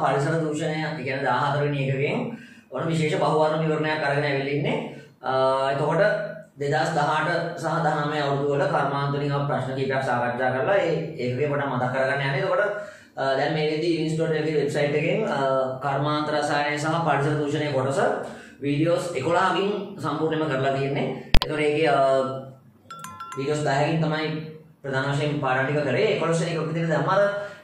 පරිසර දූෂණය කියන්නේ 14 වෙනි එකකින් ඔන්න විශේෂ බහුවර්ණ විවරණයක් අරගෙන ඇවිල්ලා ඉන්නේ. එතකොට 2018 සහ 19 අවුරුදු වල කර්මාන්තවලින් ආව ප්‍රශ්න කීපයක් සාකච්ඡා කරලා ඒකේ කොට මතක් කරගන්න යන්නේ. එතකොට දැන් මේ විදිහේ ඉන්ස්ටිටියුට් වෙබ්සයිට් එකෙන් කර්මාන්ත රසායනය සහ පරිසර දූෂණය කොටස වීඩියෝස් 11කින් සම්පූර්ණයෙන්ම කරලා තියෙන්නේ. එතකොට ඒකේ වීඩියෝස් 10කින් තමයි ප්‍රධාන වශයෙන් පාඩම් ටික කරේ. 11 වෙනි එක විදිහට දැම්මම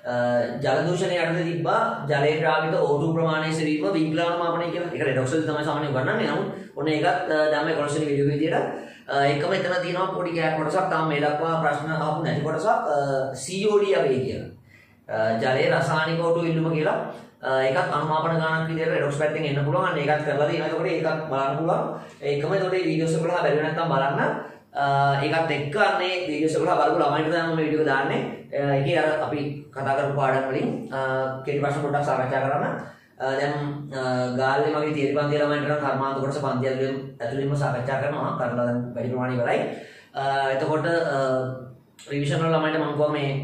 ජල දූෂණය යටතේ තිබ්බා ජලයේ ද්‍රාවිත O2 ප්‍රමාණය සෙවීම වින්ක්ලාවන මාපනය කියලා. ඒක රෙඩොක්ස් වල තමයි සාමාන්‍යයෙන් උගන්වන්නේ. නමුත් ඔන්න ඒකත් දැම්ම 11 වෙනි වීඩියෝ එක විදිහට. එකම එතන තියෙනවා පොඩි කොටසක් තාම මේ දක්වා ප්‍රශ්න අහපු නැති කොටසක් COD අපේ කියලා. ජලයේ රසායනික O2 ඉල්ලුම කියලා. ඒකත් අනුමාපන ගණනක් විදිහට රෙඩොක්ස් පැත්තෙන් එන්න පුළුවන්. අන්න ඒකත් කරලා තියෙනවා. ඒකට ඒකත් බලන්න පුළුවන්. ඒකම ඒකට මේ වීඩියෝස් එක බලලා බැලුවේ නැත්නම් බලන්න. ඒකත් එක්ක අන්නේ වීඩියෝස් එක බලලා බලපු ළමයින්ට තමයි මේ වීඩියෝ දාන්නේ. ඒකේ අර අපි කතා කරපු පාඩම් වලින් කෙටි ප්‍රශ්න පොඩ්ඩක් සාකච්ඡා කරන්න. දැන් ගාල්ලේ මගේ තියරි පන්ති ළමයින්ට නම් කර්මාන්ත කොටස පන්ති ඇතුළෙන්ම සාකච්ඡා කරනවා. කරලා දැන් වැඩි ප්‍රමාණය ඉවරයි. එතකොට රිවිෂන් වල ළමයින්ට මම කිව්වා මේ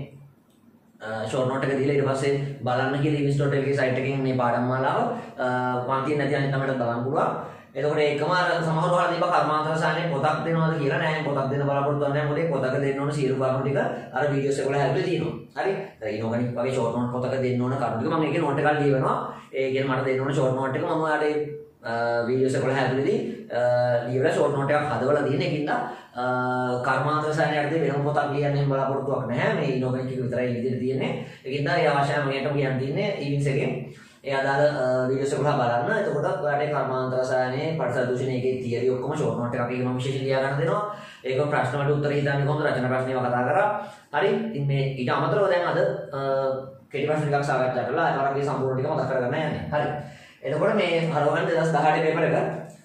ෂෝට් නෝට් එක දීලා ඊට පස්සේ බලන්න කියලා ඉන්ස්ටිටියුට් එකේ සයිට් එකකින් මේ පාඩම් මාලාව පන්තියෙන් නැති අනිත් ළමයින්ට බලන්න පුළුවන්. එතකොට ඒකම අර සමහර වල දීපා කර්මාන්ත රසායනයේ පොතක් දෙනවද කියලා නෑ. පොතක් දෙන්න බලාපොරොත්තු වෙන්නේ නෑ. මොකද පොතක දෙන්න ඕන සියලු කරුණු ටික අර වීඩියෝස් එක වල හැදලා තියෙනවා. හරි. දැන් ඉනෝගනික් වගේ ෂෝට් නෝට් පොතක දෙන්න ඕන කරුණු ටික මම ඒකේ නෝට් එකක් ලියවනවා. ඒ කියන්නේ මට දෙන්න ඕන ෂෝට් නෝට් එක මම ආරේ වීඩියෝස් එක වල හැදලාදී ලියවලා ෂෝට් නෝට් එකක් හදවලා තියෙන එකකින්ද කර්මාන්ත රසායනයේ යටතේ වෙනම පොතක් ලියන්න එහෙම බලාපොරොත්තුවක් නැහැ. මේ ඉනෝගනික් එක විතරයි විදිහට තියෙන්නේ. ඒකින්ද ඒ අවශ්‍යම මේකට කියන්න තියෙන්නේ ඊවින්ස් එකෙන් ඒ අදාළ වීඩියෝස් එක බලන්න. එතකොට ඔයාලට කර්මාන්ත රසායනයේ පරිසර දූෂණයේ තියරි ඔක්කොම ෂෝට් නෝට් එකක් එකම විශේෂ ලියා ගන්න දෙනවා. ඒක ප්‍රශ්න වලට උත්තර හිතන්නේ කොහොමද? රචනා ප්‍රශ්න ඒවා කතා කරා. හරි. ඉතින් මේ ඊට අමතරව දැන් අද කෙටි ප්‍රශ්න ටිකක් සාකච්ඡා කරලා අරගේ සම්පූර්ණ ටික මතක් කරගන්න යන්නේ. හරි. එතකොට මේ හරවගන්න 2018 පේපර් එක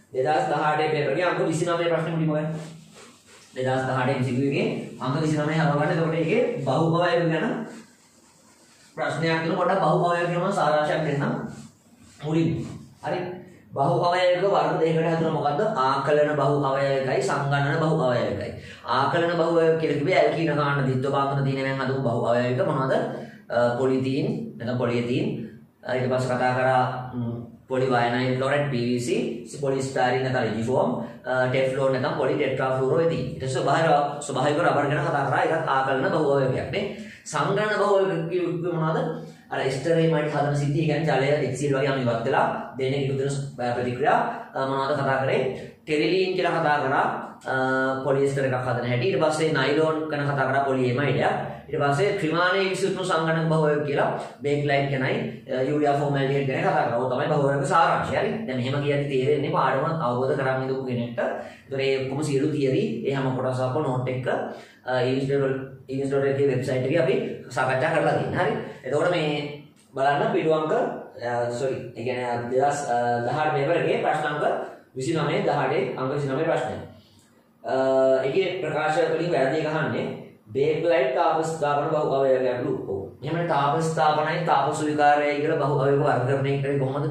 2018 පේපර් එකේ අංක 29 ප්‍රශ්න මුලින්ම ගන්න. 2018 MCQ එකේ අංක 29 හරවගන්න. එතකොට ඒකේ බහුභාවය ගැන ප්‍රශ්නයක් තියෙන පොඩ්ඩක් බහුභාවය කියනවා සාරාංශයක් දෙන්නම් මුලින්ම. හරි. බහුභාවයක වර්ග දෙකකට හඳුනන මොකද්ද? ආකලන බහුභාවයකයි සංගණන බහුභාවයකයි. ආකලන බහුභාවය කියලා කිව්වේ ඇල්කීන කාණ්ඩ දිත්ව බාන්ධන දිනෙන් හදපු බහුභාවයක මොනවද? පොලිතීන් නැත්නම් පොලියතීන් ඊට පස්සේ කතා කරා පොලිවයනයිල් ක්ලෝරයිඩ් PVC පොලිස්ටාරින් නැත්නම් රිජිෆෝම් ටෙෆ්ලෝන් නැත්නම් පොලි ටෙට්‍රාෆ්ලුරෝඑතීන්. ඊට ස්වභාවික රබර් ගැන කතා කරා. ඒකත් ආකලන බහුභාවයක් නේ. සංගණන බහුභාවයක් කිව්වේ මොනවද? අර ස්ටෙරේමයිඩ් හදන සිද්ධිය කියන්නේ ජලය එක්සිල් වගේ අමිවත් වෙලා දෙන එකතු වෙන ප්‍රතික්‍රියා මොනවද කතා කරේ? ටෙරිලීන් කියලා කතා කරා පොලිස්ටර් එකක් හදන හැටි. ඊට පස්සේ නයිලෝන් ගැන කතා කරා පොලිඑමයිඩ්. ඊට පස්සේ ත්‍රිමානීය විසුණු සංගණක බහුවයක් කියලා බේක්ලයිට් ගැනයි යූරියා ෆෝමැල්ඩිහයිඩ් ගැන කතා කරා. ඔය තමයි බහුවයක සාරාංශය. හරි. දැන් මෙහෙම කියද්දි තේරෙන්නේ පාඩම අවබෝධ කරගන්න ඉදපු කෙනෙක්ට. ඒතර ඒ ඔක්කොම සියලු තියරි ඒ හැම කොටසක්ම නෝට් එක ඉන්ස්ටිටියුට් එකේ වෙබ්සයිට් එකේ අපි සාකච්ඡා කරලා තියෙනවා. හරි. එතකොට මේ බලන්න පිටු අංක ඒ කියන්නේ 2018 පේපර් එකේ ප්‍රශ්න අංක 29 18 අංක 29 ප්‍රශ්නය. ඒකේ ප්‍රකාශ වලින් වැරදි එක අහන්නේ බේක්ලයිට් තාප ස්ථාපන බහුභාවයක ගැටලු. ඔව්. එහෙනම් තාප ස්ථාපනයි තාප සුවිකාරයයි කියලා බහුභාවයක වර්ගකරණය කරේ කොහොමද?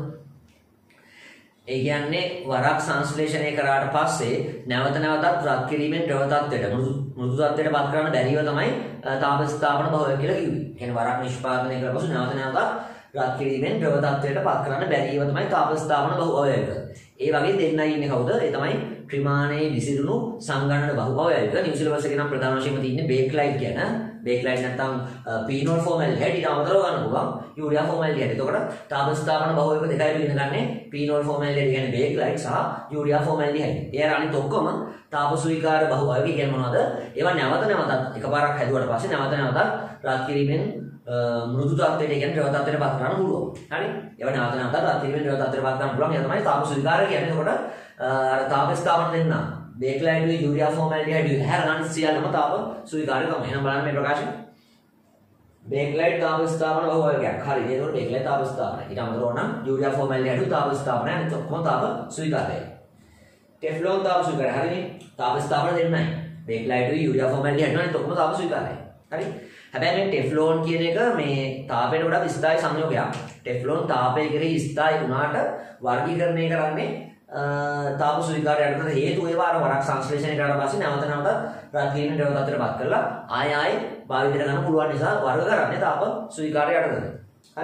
ඒ කියන්නේ වරක් සංශ්ලේෂණය කරාට පස්සේ නැවත නැවතත් රත් කිරීමෙන් ද්‍රව තත්ත්වයට මෘදු තත්ත්වයට පත් කරන බැරිව තමයි තාප ස්ථාපන බහුභාවය කියලා කිව්වේ. කියන්නේ වරක් නිෂ්පාදනය කරලා පසු නැවත නැවතත් රත් කිරීමෙන් ද්‍රව තත්ත්වයට පත් කරන බැරිව තමයි තාප ස්ථාපන බහුභාවයක. ඒ වගේ දෙන්නයි ඉන්නේ කවුද? ඒ තමයි ත්‍රිමානයේ විසිරුණු සංගණන බහුභාවයක. නිව් සිලබස් එකේ නම් ප්‍රධාන වශයෙන්ම තියෙන්නේ බේක්ලයිට් කියන. බේක්ලයිට් නැත්නම් පීනෝල් ෆෝමැල්ඩිහයිඩ් ඊට අමතරව ගන්න පුළුවන් යූරියා ෆෝමැල්ඩිහයිඩ්. එතකොට තාප ස්ථාපන බහුවයක දෙකයි පිළිගන්නේ පීනෝල් ෆෝමැල්ඩිහයිඩ් කියන්නේ බේක්ලයිට් සහ යූරියා ෆෝමැල්ඩිහයිඩ්. ඒ අනිත් ඔක්කොම තාප සුවිකාර බහුභාවයක කියන්නේ මොනවද? ඒවා නැවත නැවතත් එකපාරක් හැදුවට පස්සේ නැවත නැවතත් රත් කිරීමෙන් මෘදු තත්ත්වයට කියන්නේ ද්‍රව තත්ත්වයට පත් කරන්න පුළුවන්. හරි. ඒවා නැවත නැවතත් රත් කිරීමෙන් ද්‍රව තත්ත්වයට පත් කරන්න පුළුවන්. ඒ තමයි තාප සුවිකාර කියන්නේ. එතකොට අර තාප ස්ථාපන දෙන්න බේක්ලයිට් යූරියා ෆෝමැල්ඩිහයිඩ් හැරගන්න සියල්ලම තාප සුවිකාරය තමයි. එහෙනම් බලන්න මේ ප්‍රකාශය. බේක්ලයිට් තාප ස්ථාපන බහුභාවයක්. හරි. ඒකෝට බේක්ලයිට් තාප ස්ථාපනයි. ඊට අමතරව නම් යූරියා ෆෝමැල්ඩිහයිඩ් තාප ස්ථාපනයි. අනිත් ඔක්කොම තාප සුවිකාරයයි. ටෙෆ්ලෝන් තාප සුවිකාරය. හරිනේ. තාප ස්ථාපන දෙන්නයි. බේක්ලයිට් යූරියා ෆෝමැල්ඩිහයිඩ් අනිත් ඔක්කොම තාප සුවිකාරයයි. හරි. හැබැයි මේ ටෙෆ්ලෝන් කියන එක මේ තාපයට වඩා ස්ථායි සංයෝගයක්. ටෙෆ්ලෝන් තාපය කෙරෙහි ස්ථායි වුණාට වර්ගීකරණය කරන්නේ තාප සුවිකාරයට හේතු ඒවා අර වරක් සංශ්ලේෂණය කරලා පස්සේ නැවත නැවත රත් කිරීමෙන් ද්‍රව තත්ත්වයට පත් කරලා ආයෙ භාවිතයට ගන්න පුළුවන් නිසා වර්ග කරන්නේ තාප සුවිකාරය යටතට. හරි.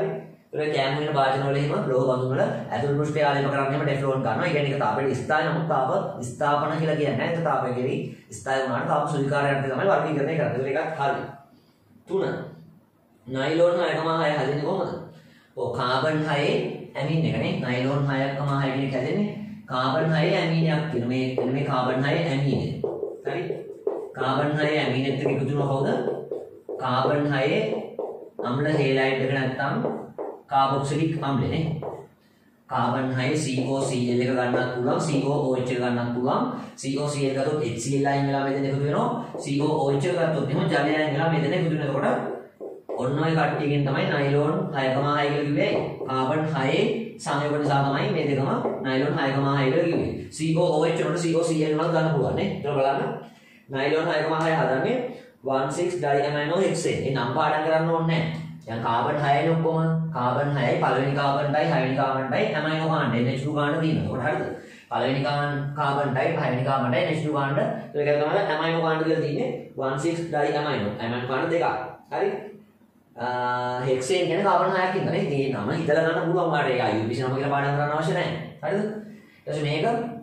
ඒක කෑම වෙන වාදන වල එහෙම ලෝහ බඳුන් වල ඇතුළු පෘෂ්ඨය ආලේප කරන්නේ එහෙම ටෙෆ්ලෝන් කරනවා. ඒ කියන්නේ ඒක තාපයට ස්ථාය නමුත් තාප ස්ථාපන කියලා කියන්නේ නැහැ. ඒක තාපය කෙරෙහි ස්ථාය වුණාට තාප සුලිකාරයන්ට තමයි වර්ගීකරණය කරන්නේ. ඒකත් හරි. 3. නයිලෝන් 6.6 හැදෙන්නේ කොහොමද? ඔව් කාබන් 6 ඇමින් එකනේ. නයිලෝන් 6.6 කියන එක හැදෙන්නේ කාබන් 6 ඇමීනයක් කියන මේ කාබන් 6 ඇමීන. හරි? කාබන් 6 ඇමීනෙත් එක්ක එකතු වෙනවා කවුද? කාබන් 6 අම්ල හේලයිඩ් එක නැත්තම් කාබොක්සිලික් අම්ලනේ. කාබන් 6 COCl එක ගන්නත් පුළුවන්, COOH එක ගන්නත් පුළුවන්. COCl ගත්තොත් HCl අයින් වෙලා මෙතන එකතු වෙනවා. COOH එක ගත්තොත් එහෙම ජලය අයින් වෙලා මෙතන එකතු වෙනවා. එතකොට ඔන්න ඔය කට්ටියකින් තමයි නයිලෝන් 6.6 කියලා කිව්වේ. කාබන් 6 සංයෝග නිසා තමයි මේ දෙකම නයිලෝන් 6.6 කියලා කිව්වේ. COOH උනට COCl උනත් ගන්න පුළුවන් නේ. ඒක බලන්න. නයිලෝන් 6.6 හදන්නේ 16 diamino hexane. ඒ නම් පාඩම් කරන්න ඕනේ නැහැ. දැන් කාබන් 6නේ ඔක්කොම. කාබන් 6යි පළවෙනි කාබන්ටයි හයවෙනි කාබන්ටයි ඇමයිනෝ කාණ්ඩ NH2 කාණ්ඩ තියෙනවා. ඒකට හරිද? පළවෙනි කාබන්ටයි හයවෙනි කාබන්ටයි NH2 කාණ්ඩ. ඒක තමයි ඇමයිනෝ කාණ්ඩ කියලා තියෙන්නේ 16 diamino. ඇමයිනෝ කාණ්ඩ දෙකක්. හරි? හෙක්සේන් කියන්නේ කාබන් 6ක් ඉන්නනේ. මේ නම හිතලා ගන්න පුළුවන් කාට ඒක IUPAC නම කියලා පාඩම් කරන්න අවශ්‍ය නැහැ. හරිද? ඊට මේක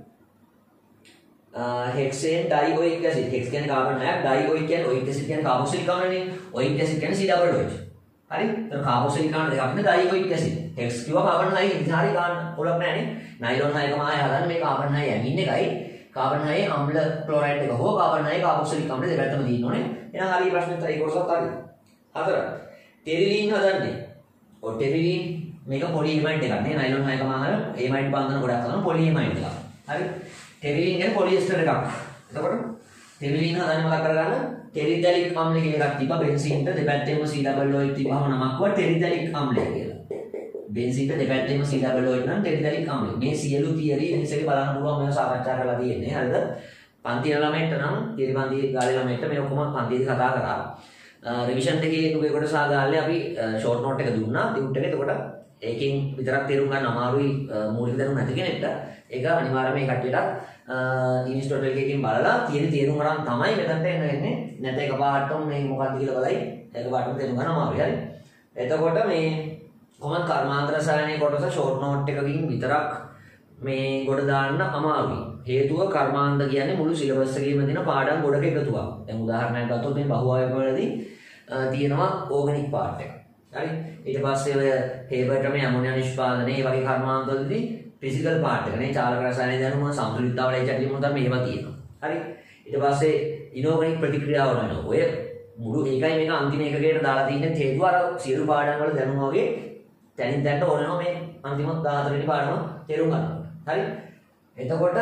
හෙක්සේන් ඩයිօයික් ඇසිඩ්. හෙක්ස් කියන්නේ කාබන් 6ක්, ඩයිօයික් කියන්නේ ඔයික් ඇසිඩ් කියන්නේ කාබොක්සිලික් අම්ලනේ. ඔයික් ඇසිඩ් කියන්නේ COOH. හරි? එතන කාබොක්සිලික් අම්ල දෙකක් නේ ඩයිօයික් ඇසිඩ්. හෙක්ස් කිව්වා කාබන් 6 ඉතින් හරි ගන්න පොලක් නැහැනේ. නයිලෝන් 6.6 හදන්න මේ කාබන් 6 ඇමින් එකයි. කාබන් 6 අම්ල ක්ලෝරයිඩ් එක හෝ කාබන් 6 කාබොක්සිලික් අම්ල දෙකටම තියෙන්න ඕනේ. එහෙනම් හරි ප්‍රශ්නෙත් ඒ කොටසත් හරි. 4. ටෙරිලින් හදන්නේ. ඔය ටෙරිලින් මේක පොලියමයිඩ් එකක් නේ. නයිලෝන් 6.6 ඒමයිඩ් බන්ධන ගොඩක් කරන පොලියමයිඩ් එකක්. හරි? ටෙරිලින් කියන්නේ පොලියස්ටර් එකක්. එතකොට ටෙරිලින් හදන්නේ මොකක් කරගන්න? ටෙරිදැලික් අම්ල කියලා එකක් තිබ්බා. බෙන්සීන්ට දෙපැත්තෙම COOH තිබ්බම නමක් වුණා ටෙරිදැලික් අම්ලය කියලා. බෙන්සීන්ට දෙපැත්තෙම COOH නම් ටෙරිදැලික් අම්ලය. මේ සියලු තියරි ඉනිසෙක බලන්න පුළුවන් මේව සාකච්ඡා කරලා තියෙන්නේ. හරිද? පන්ති ළමයින්ට නම් තියරි පන්ති ගාලේ ළමයින්ට මේ ඔක්කොම පන්තිදී කතා කරා. රිවිෂන් එකේ නුඹේ කොටස ආගාලේ අපි ෂෝට් නෝට් එක දුන්නා ටියුට් එකේ. එතකොට ඒකෙන් විතරක් තේරුම් ගන්න අමාරුයි මූලික දැනුම නැති කෙනෙක්ට. ඒක අනිවාර්යයෙන්ම මේ කට්ටියට ඉන්ස්ටෝල් එකකින් බලලා තියෙන තේරුම් ගන්න තමයි මෙතනට එන්නේ. නැත්නම් එකපාරටම මේ මොකක්ද කියලා බලයි එකපාරටම තේරුම් ගන්න අමාරුයි. හරි. එතකොට මේ කොහොමද කර්මාන්ත රසායනික කොටස ෂෝට් නෝට් එකකින් විතරක් මේ ගොඩ දාන්න අමාරුයි. හේතුව කර්මාන්ත කියන්නේ මුළු සිලබස් එකේම තියෙන පාඩම් ගොඩක එකතුවක්. දැන් උදාහරණයක් ගත්තොත් මේ බහුආයක වලදී තියෙනවා ඕගනික් පාර්ට් එක. හරි. ඊට පස්සේ ඔය හේබර්ට මේ ඇමෝනියා නිෂ්පාදනය ඒ වගේ කර්මාන්ත වලදී ෆිසිකල් පාර්ට් එක නේ චාලක රසායනික දැනුම සම්තුලිතතාවල ඒ චැටි මොනතරම් මේවා තියෙනවා. හරි. ඊට පස්සේ ඉනෝගනික් ප්‍රතික්‍රියාව වෙනවා. ඔය මුළු ඒකයි මේක අන්තිම එකකට දාලා තියෙන හේතුව අර සියලු පාඩම් වල දැනුම වගේ තැනින් තැනට ඕනෙනවා මේ අන්තිම 14 වෙනි පාඩම තේරුම් ගන්න. හරි. එතකොට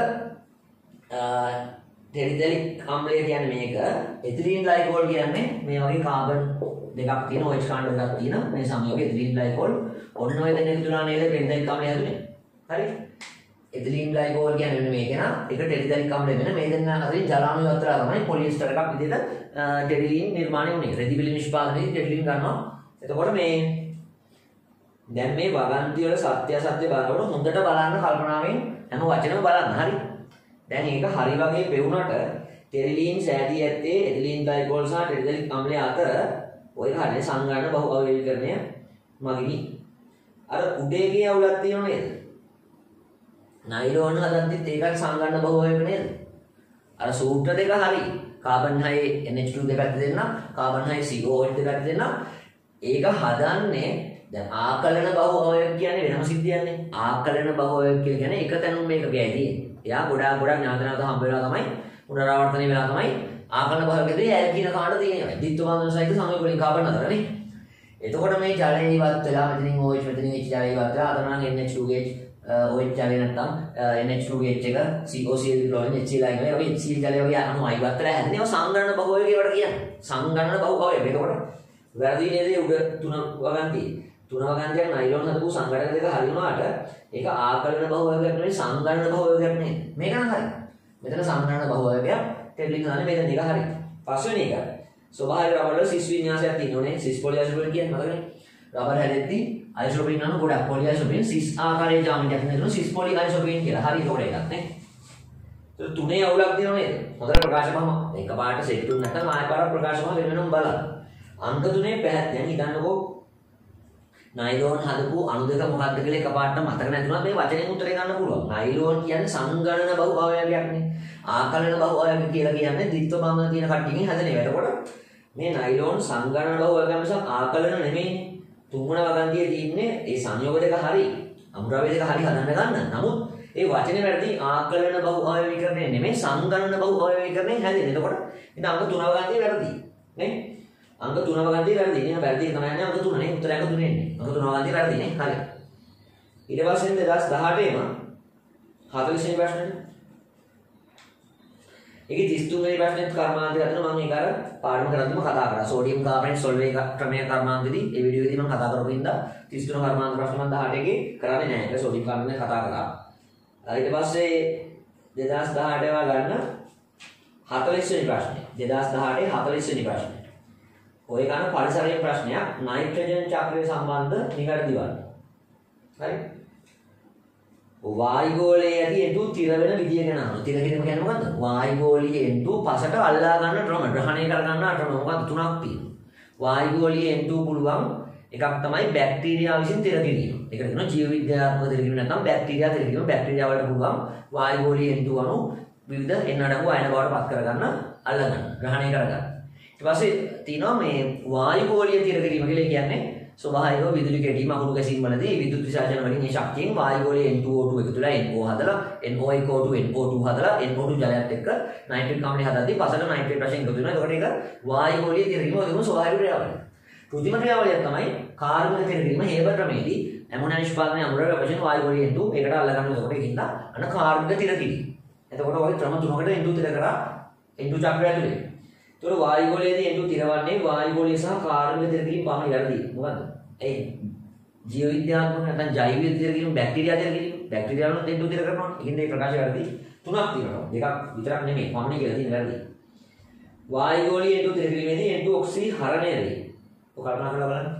ටෙරිදැලික් අම්ලය කියන්නේ මේක. එතිලීන් ග්ලයිකෝල් කියන්නේ මේ වගේ කාබන් දෙකක් තියෙන OH කාණ්ඩ දෙකක් තියෙන මේ සංයෝගය එතිලීන් ග්ලයිකෝල්. ඔන්න ඔය දෙන්න එකතුලා නේද ටෙරිදැලික් අම්ලය හැදුනේ. හරි. එතිලීන් ග්ලයිකෝල් කියන්නේ මේක නා ඒක ටෙරිදැලික් අම්ලය වෙන මේ දෙන්න අතරින් ජලාණු යත්‍රා තමයි පොලියස්ටර් එකක් විදිහට ටෙරිලින් නිර්මාණය වුනේ. රෙදිබිලි නිෂ්පාදනයේදී ටෙරිලින් ගන්නවා. එතකොට මේ දැන් මේ වගන්ති වල සත්‍ය අසත්‍ය බලනකොට හොඳට බලන්න කල්පනාවෙන් හැම වචනම බලන්න. හරි. දැන් ඒක හරි වගේ පෙවුනට ටෙරිලින් සෑදී ඇත්තේ එතිලීන් ග්ලයිකෝල් සහ ටෙරිදැලික් අම්ලය අතර ඔය හරිය සංගායන බහු අවයවීකරණය මගිනි. අර උඩේගේ අවුලක් තියෙනව නේද? නයිලෝන් හදද්දිත් ඒකත් සංගායන බහු අවයවීක නේද? අර සූත්‍ර දෙක හරි. කාබන් 6 NH2 දෙකට දෙන්න, කාබන් 6 COOH දෙකට දෙන්න. ඒක හදන්නේ දැන් ආකලන බහු අවයව කියන්නේ වෙනම සිද්ධියන්නේ. ආකලන බහු අවයව කියන්නේ එක තැනුම් මේක ගෑදී. එයා ගොඩාක් ඥාතනාවත හම්බ වෙලා තමයි පුනරාවර්තනය වෙලා තමයි ආකලන බහු අවයවකදී ඇල් කියන කාණ්ඩ තියෙනවා. ද්විත්ව බන්ධන සහිත සංයෝග වලින් කාබන් අතරනේ. එතකොට මේ ජලය ඉවත් වෙලා මෙතනින් OH මෙතනින් H ජලය ඉවත් වෙලා අතන නම් NH2 OH ජලය නැත්තම් NH2 එක COCl ක්ලෝරින් HCl අයින් වෙලා ඔය HCl ජලය වගේ අණු ඉවත් වෙලා හැදෙනවා. ඒවා සංගණන බහු අවයව කියලාට කියන්නේ. සංගණන බහු අවයව. එතකොට වැරදි නේද උඩ තුන වගන්තියි. තුන වගන්තියක් නයිලෝන් හදපු සංගණන දෙක හරි වුණාට ඒක ආකලන බහු අවයවයක් නෙවෙයි සංගණන බහු අවයවයක් නෙවෙයි. මේක නම් හරි. මෙතන සංගණන බහු අවයවයක් ටෙරිලින් හදන්නේ මෙතන දෙක හරි. පස්වෙනි එක ස්වභාවික රබර් වල සිස් වින්‍යාසයක් තියෙනෝනේ. සිස් පොලිඅයිසෝප්‍රීන් කියන්නේ මතකනේ. රබර් හැදෙද්දී අයිසෝප්‍රීන් නම් ගොඩක් පොලිඅයිසෝප්‍රීන් සිස් ආකාරයේ ජ්‍යාමිතියක් නේද? සිස් පොලිඅයිසෝප්‍රීන් කියලා. හරි ඒකට එකක් නේ. ඒක තුනේ අවුලක් තියෙනව නේද? හොඳට ප්‍රකාශමම එකපාරට සෙට් තුන නැත්නම් ආයෙ පාරක් ප්‍රකාශමම වෙන වෙනම බලන්න. අංක තුනේ පැහැදිලි. දැන් හිතන්නකෝ නයිලෝන් හදපු අණු දෙක මොකක්ද කියලා එකපාරට මතක නැතුණා මේ වචනේ උත්තරේ ගන්න පුළුවන්. නයිලෝන් කියන්නේ සංගණන බහුභාවයක් නේ. ආකලන බහුභාවයක් කියලා කියන්නේ ද්විත්ව බඳ තියෙන කට්ටියකින් හැදෙන ඒවා. එතකොට මේ නයිලෝන් සංගණන බහුභාවයක් මිසක් ආකලන නෙමෙයි. තුන්වන වගන්තියේ තියෙන්නේ ඒ සංයෝග දෙක හරි අමුද්‍රව්‍ය දෙක හරි හදන්න ගන්න. නමුත් ඒ වචනේ වැරදි ආකලන බහුභාවීකරණය නෙමෙයි සංගණන බහුභාවීකරණය හැදෙන්නේ. එතකොට ඉතින් අංක 3 වගන්තියේ වැරදි. නේ? අංක 3 වගන්තියේ වැරදි. එහෙනම් වැරදි තමයි යන්නේ අංක 3 නේ. උත්තරය අංක 3 එන්නේ. අංක 3 වගන්තියේ වැරදි නේ. හරි. ඊට පස්සේ 2018 40 වෙනි ප්‍රශ්නෙට. ඒකේ 33 වෙනි ප්‍රශ්නෙත් කර්මාන්තය ගන්න මම ඒක අර පාඩම කරද්දිම කතා කරා. සෝඩියම් කාබනේට් සොල්වේ ක්‍රමය කර්මාන්තෙදී ඒ වීඩියෝ එකේදී මම කතා කරපු ඉඳලා 33 කර්මාන්ත ප්‍රශ්න මම 18 එකේ කරන්නේ නැහැ. ඒක සෝඩියම් කාබනේට් කතා කරා. ඊට පස්සේ 2018 ඒවා ගන්න 40 වෙනි ප්‍රශ්නේ. 2018 40 වෙනි ප්‍රශ්නේ. ඔය ගන්න පරිසරයේ ප්‍රශ්නයක් නයිට්‍රජන් චක්‍රය සම්බන්ධ නිවැරදි වන්න. හරි? වායුගෝලයේ ඇති එන්ටු තිර වෙන විදිය ගැන අහනවා. තිර කිරීම කියන්නේ මොකද්ද? වායුගෝලීය එන්ටු පසට අල්ලා ගන්න ක්‍රම, ග්‍රහණය කර ගන්න ක්‍රම මොකක්ද? තුනක් තියෙනවා. වායුගෝලීය එන්ටු පුළුවන් එකක් තමයි බැක්ටීරියා විසින් තිර කිරීම. ඒකට කියනවා ජීව විද්‍යාත්මක තිර කිරීම නැත්නම් බැක්ටීරියා තිර කිරීම. බැක්ටීරියා වලට පුළුවන් වායුගෝලීය එන්ටු අණු විවිධ එන්න අඩංගු අයන බවට පත් කර ගන්න, අල්ලා ගන්න, ග්‍රහණය කර ගන්න. ඊට පස්සේ තියෙනවා මේ වායුගෝලීය තිර කිරීම කියලා කියන්නේ ස්වභාවිකව විදුලි කැටීම අකුණු ගැසීම් වලදී විදුලි විසර්ජන වලින් මේ ශක්තියෙන් වායුගෝලයේ N2O2 එකතු වෙලා NO හදලා NO1O2 NO2 හදලා NO2 ජලයත් එක්ක නයිට්‍රේට් කාමනේ හදද්දී පසට නයිට්‍රේට් වශයෙන් එකතු වෙනවා. එතකොට ඒක වායුගෝලීය තිර කිරීම වගේම ස්වභාවික ක්‍රියාවලිය. කෘත්‍රිම ක්‍රියාවලියක් තමයි කාර්බන තිර කිරීම. හේබර් ක්‍රමයේදී ඇමෝනියා නිෂ්පාදනය අමුද්‍රව්‍ය වශයෙන් වායුගෝලයේ N2 ඒකට අල්ල ගන්න. එතකොට ඒකින්ද අන්න කාර්බන තිර කිරීම. එතකොට ඔය ක්‍රම තුනකට N2 තිර කරා N2 චක්‍රය ඇතුලේ. එතකොට වායුගෝලයේදී N2 තිරවන්නේ වායුගෝලීය සහ කාර්බන තිර කිරීම පමණයි වැරදි. මොකද්ද? ඒ ජීව විද්‍යාත්මක නැත්නම් ජෛව විද්‍යාව කියන බැක්ටීරියා තිර කියන බැක්ටීරියා වල දෙන්න උදිර කරනවා. ඒකින් මේ ප්‍රකාශය වැරදි. තුනක් තියෙනවා. දෙකක් විතරක් නෙමෙයි. පමණයි කියලා තියෙන වැරදි. වායුගෝලීය N2 තිර කිරීමේදී N2 ඔක්සි හරණය වේ. ඔක කල්පනා කරලා බලන්න.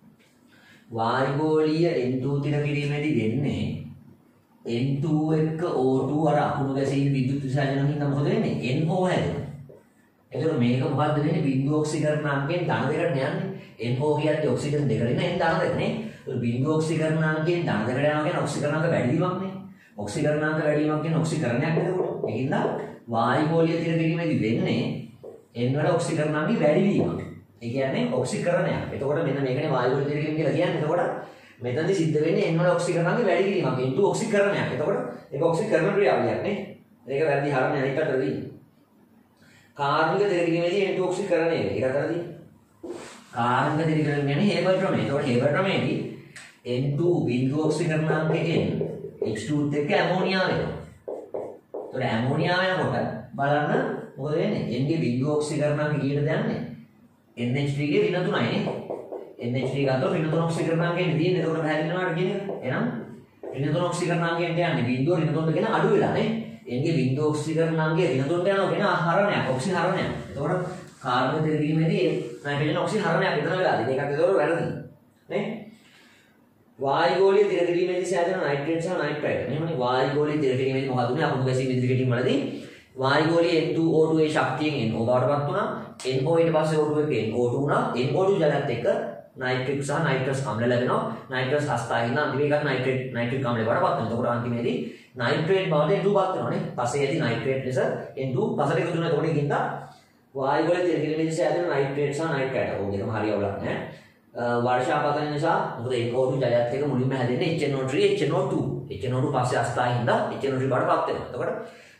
වායුගෝලීය N2 තිර කිරීමේදී වෙන්නේ N2 එක්ක O2 අර අකුණු ගැසීම් විද්‍යුත් විසර්ජන හින්දා මොකද වෙන්නේ? NO හැදෙනවා. එතකොට මේක මොකද්ද වෙන්නේ? බිඳු ඔක්සිකරණාංකයෙන් ධන දෙකට යන්නේ. NO කියන්නේ ඔක්සිජන් දෙකට නේ ධන දෙක නේ. ඒක බිඳු ඔක්සිකරණාංකයෙන් ධන දෙකට යනවා කියන්නේ ඔක්සිකරණාංක වැඩිවීමක් නේ. ඔක්සිකරණාංක වැඩිවීමක් කියන්නේ ඔක්සිකරණයක් නේද? ඒකින්ද වායුගෝලීය තිර කිරීමේදී වෙන්නේ N වල ඔක්සිකරණාංගي වැඩිවීමක්. ඒ කියන්නේ ඔක්සිකරණයක්. එතකොට මෙන්න මේකනේ වායුගෝලීය තිර කිරීම කියලා කියන්නේ. එතකොට මෙතනදී සිද්ධ වෙන්නේ N වල ඔක්සිකරණාංගي වැඩි කිරීමක්. N2 ඔක්සිකරණයක්. එතකොට ඒක ඔක්සිකරණ ක්‍රියාවලියක් නේ. ඒක වැරදි හරන්නේ අනිත් පැත්තටදී. කාර්බනික තිර කිරීමේදී N2 ඔක්සිකරණය වේ. ඒක අතරදී කාර්බනික තිර කිරීම කියන්නේ හේබර් ක්‍රමය. එතකොට හේබර් ක්‍රමයේදී N2 බිඳු ඔක්සිකරණාංකයෙන් H2 එක්ක ඇමෝනියා වෙනවා. එතකොට ඇමෝනියා වෙනකොට බලන්න මොකද වෙන්නේ? N ගේ බිඳු ඔක්සිකරණාංක කීයටද යන්නේ? NH3 ගේ ඍණ 3යි නේ. NH3 ගත්තොත් ඍණ 3 ඔක්සිකරණාංකයෙන් තියෙන්නේ. එතකොට පැහැදිලි වෙනවාට කියන එක. එහෙනම් ඍණ 3 ඔක්සිකරණාංකයෙන් යන්නේ බිඳුව ඍණ 3 කියන අඩු වෙලා නේ. N ගේ බිඳු ඔක්සිකරණාංකය ඍණ 3ට යනවා කියන හරණයක්, ඔක්සි හරණයක්. එතකොට කාර්බන තිර කිරීමේදී නයිට්‍රජන් ඔක්සි හරණයක් විතර වෙලා තියෙන. ඒකට ඒතකොට වැරදි. නේ? වායුගෝලීය තිර කිරීමේදී සෑදෙන නයිට්‍රේට් සහ නයිට්‍රයිඩ්. එහෙමනේ වායුගෝලීය තිර කිරීමේදී මොකද උනේ? අකුණු ගැසීම් විදුලි ගැටීම් වලදී වායුගෝලීය N2O2 ඒ ශක්තියෙන් NO බවටපත් වුණා. NO ඊට පස්සේ O2 එක NO2 වුණා. NO2 ජලයත් එක්ක නයිට්‍රික් සහ නයිට්‍රස් අම්ල ලැබෙනවා. නයිට්‍රස් අස්ථායින අන්තිමේ එකක් නයිට්‍රික් අම්ලේ වඩපත් වෙනවා. එතකොට අන්තිමේදී නයිට්‍රේට් බවට N2 පත් වෙනවා නේ. පස්සේ ඇති නයිට්‍රේට් ලෙස N2 පසට එකතු වෙනවා. එතකොට ඒකින්ද වායුගෝලීය තිර කිරීමේදී සෑදෙන නයිට්‍රේට් සහ නයිට්‍රයිඩ්. ඕක දෙකම හරිය අවුලක් නැහැ. වර්ෂාපතන නිසා මොකද NO2 ජලයත් එක්ක මුලින්ම හැදෙන්නේ HNO3 HNO2. HNO2 පස්සේ අස්ථායින්ද HNO3 බවට පත් වෙනවා. එතකොට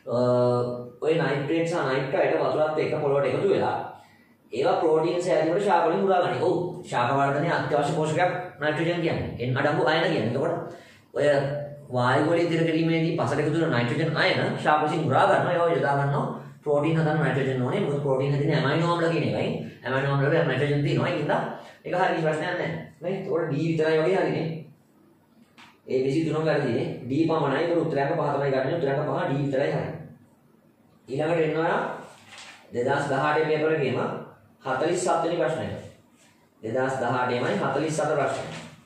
ඔය නයිට්‍රේට් සහ නයිට්‍රයිඩ් වතුරත් එක්ක පොළොවට එකතු වෙලා ඒවා ප්‍රෝටීන් සෑදීමට ශාක වලින් උරා ගන්න. ඔව් ශාක වර්ධනයේ අත්‍යවශ්‍ය පෝෂකයක් නයිට්‍රජන් කියන්නේ. N අඩංගු අයන කියන්නේ. එතකොට ඔය වායුගෝලීය තිර කිරීමේදී පසට එකතු වෙන නයිට්‍රජන් අයන ශාක වලින් උරා ගන්නවා. ඒවා යොදා ගන්නවා ප්‍රෝටීන් හදන්න නයිට්‍රජන් ඕනේ. මොකද ප්‍රෝටීන් හදින්නේ ඇමයිනෝ අම්ල කියන එකයි. ඇමයිනෝ අම්ල වල නයිට්‍රජන් තියෙනවා. ඒකින්ද ඒක හරිය ප්‍රශ්නයක් නැහැ. නේ? ඒකට D විතරයි වගේ හරිනේ. ඒ 23ම වැරදිනේ. D පමණයි. ඒක උත්තරයක් 5 තමයි ගන්න. උත්තරයක් 5 D විතරයි හරියි. ඊළඟට එනවා 2018 පේපර් එකේම 47 වෙනි ප්‍රශ්නය. 2018 47 ප්‍රශ්නය.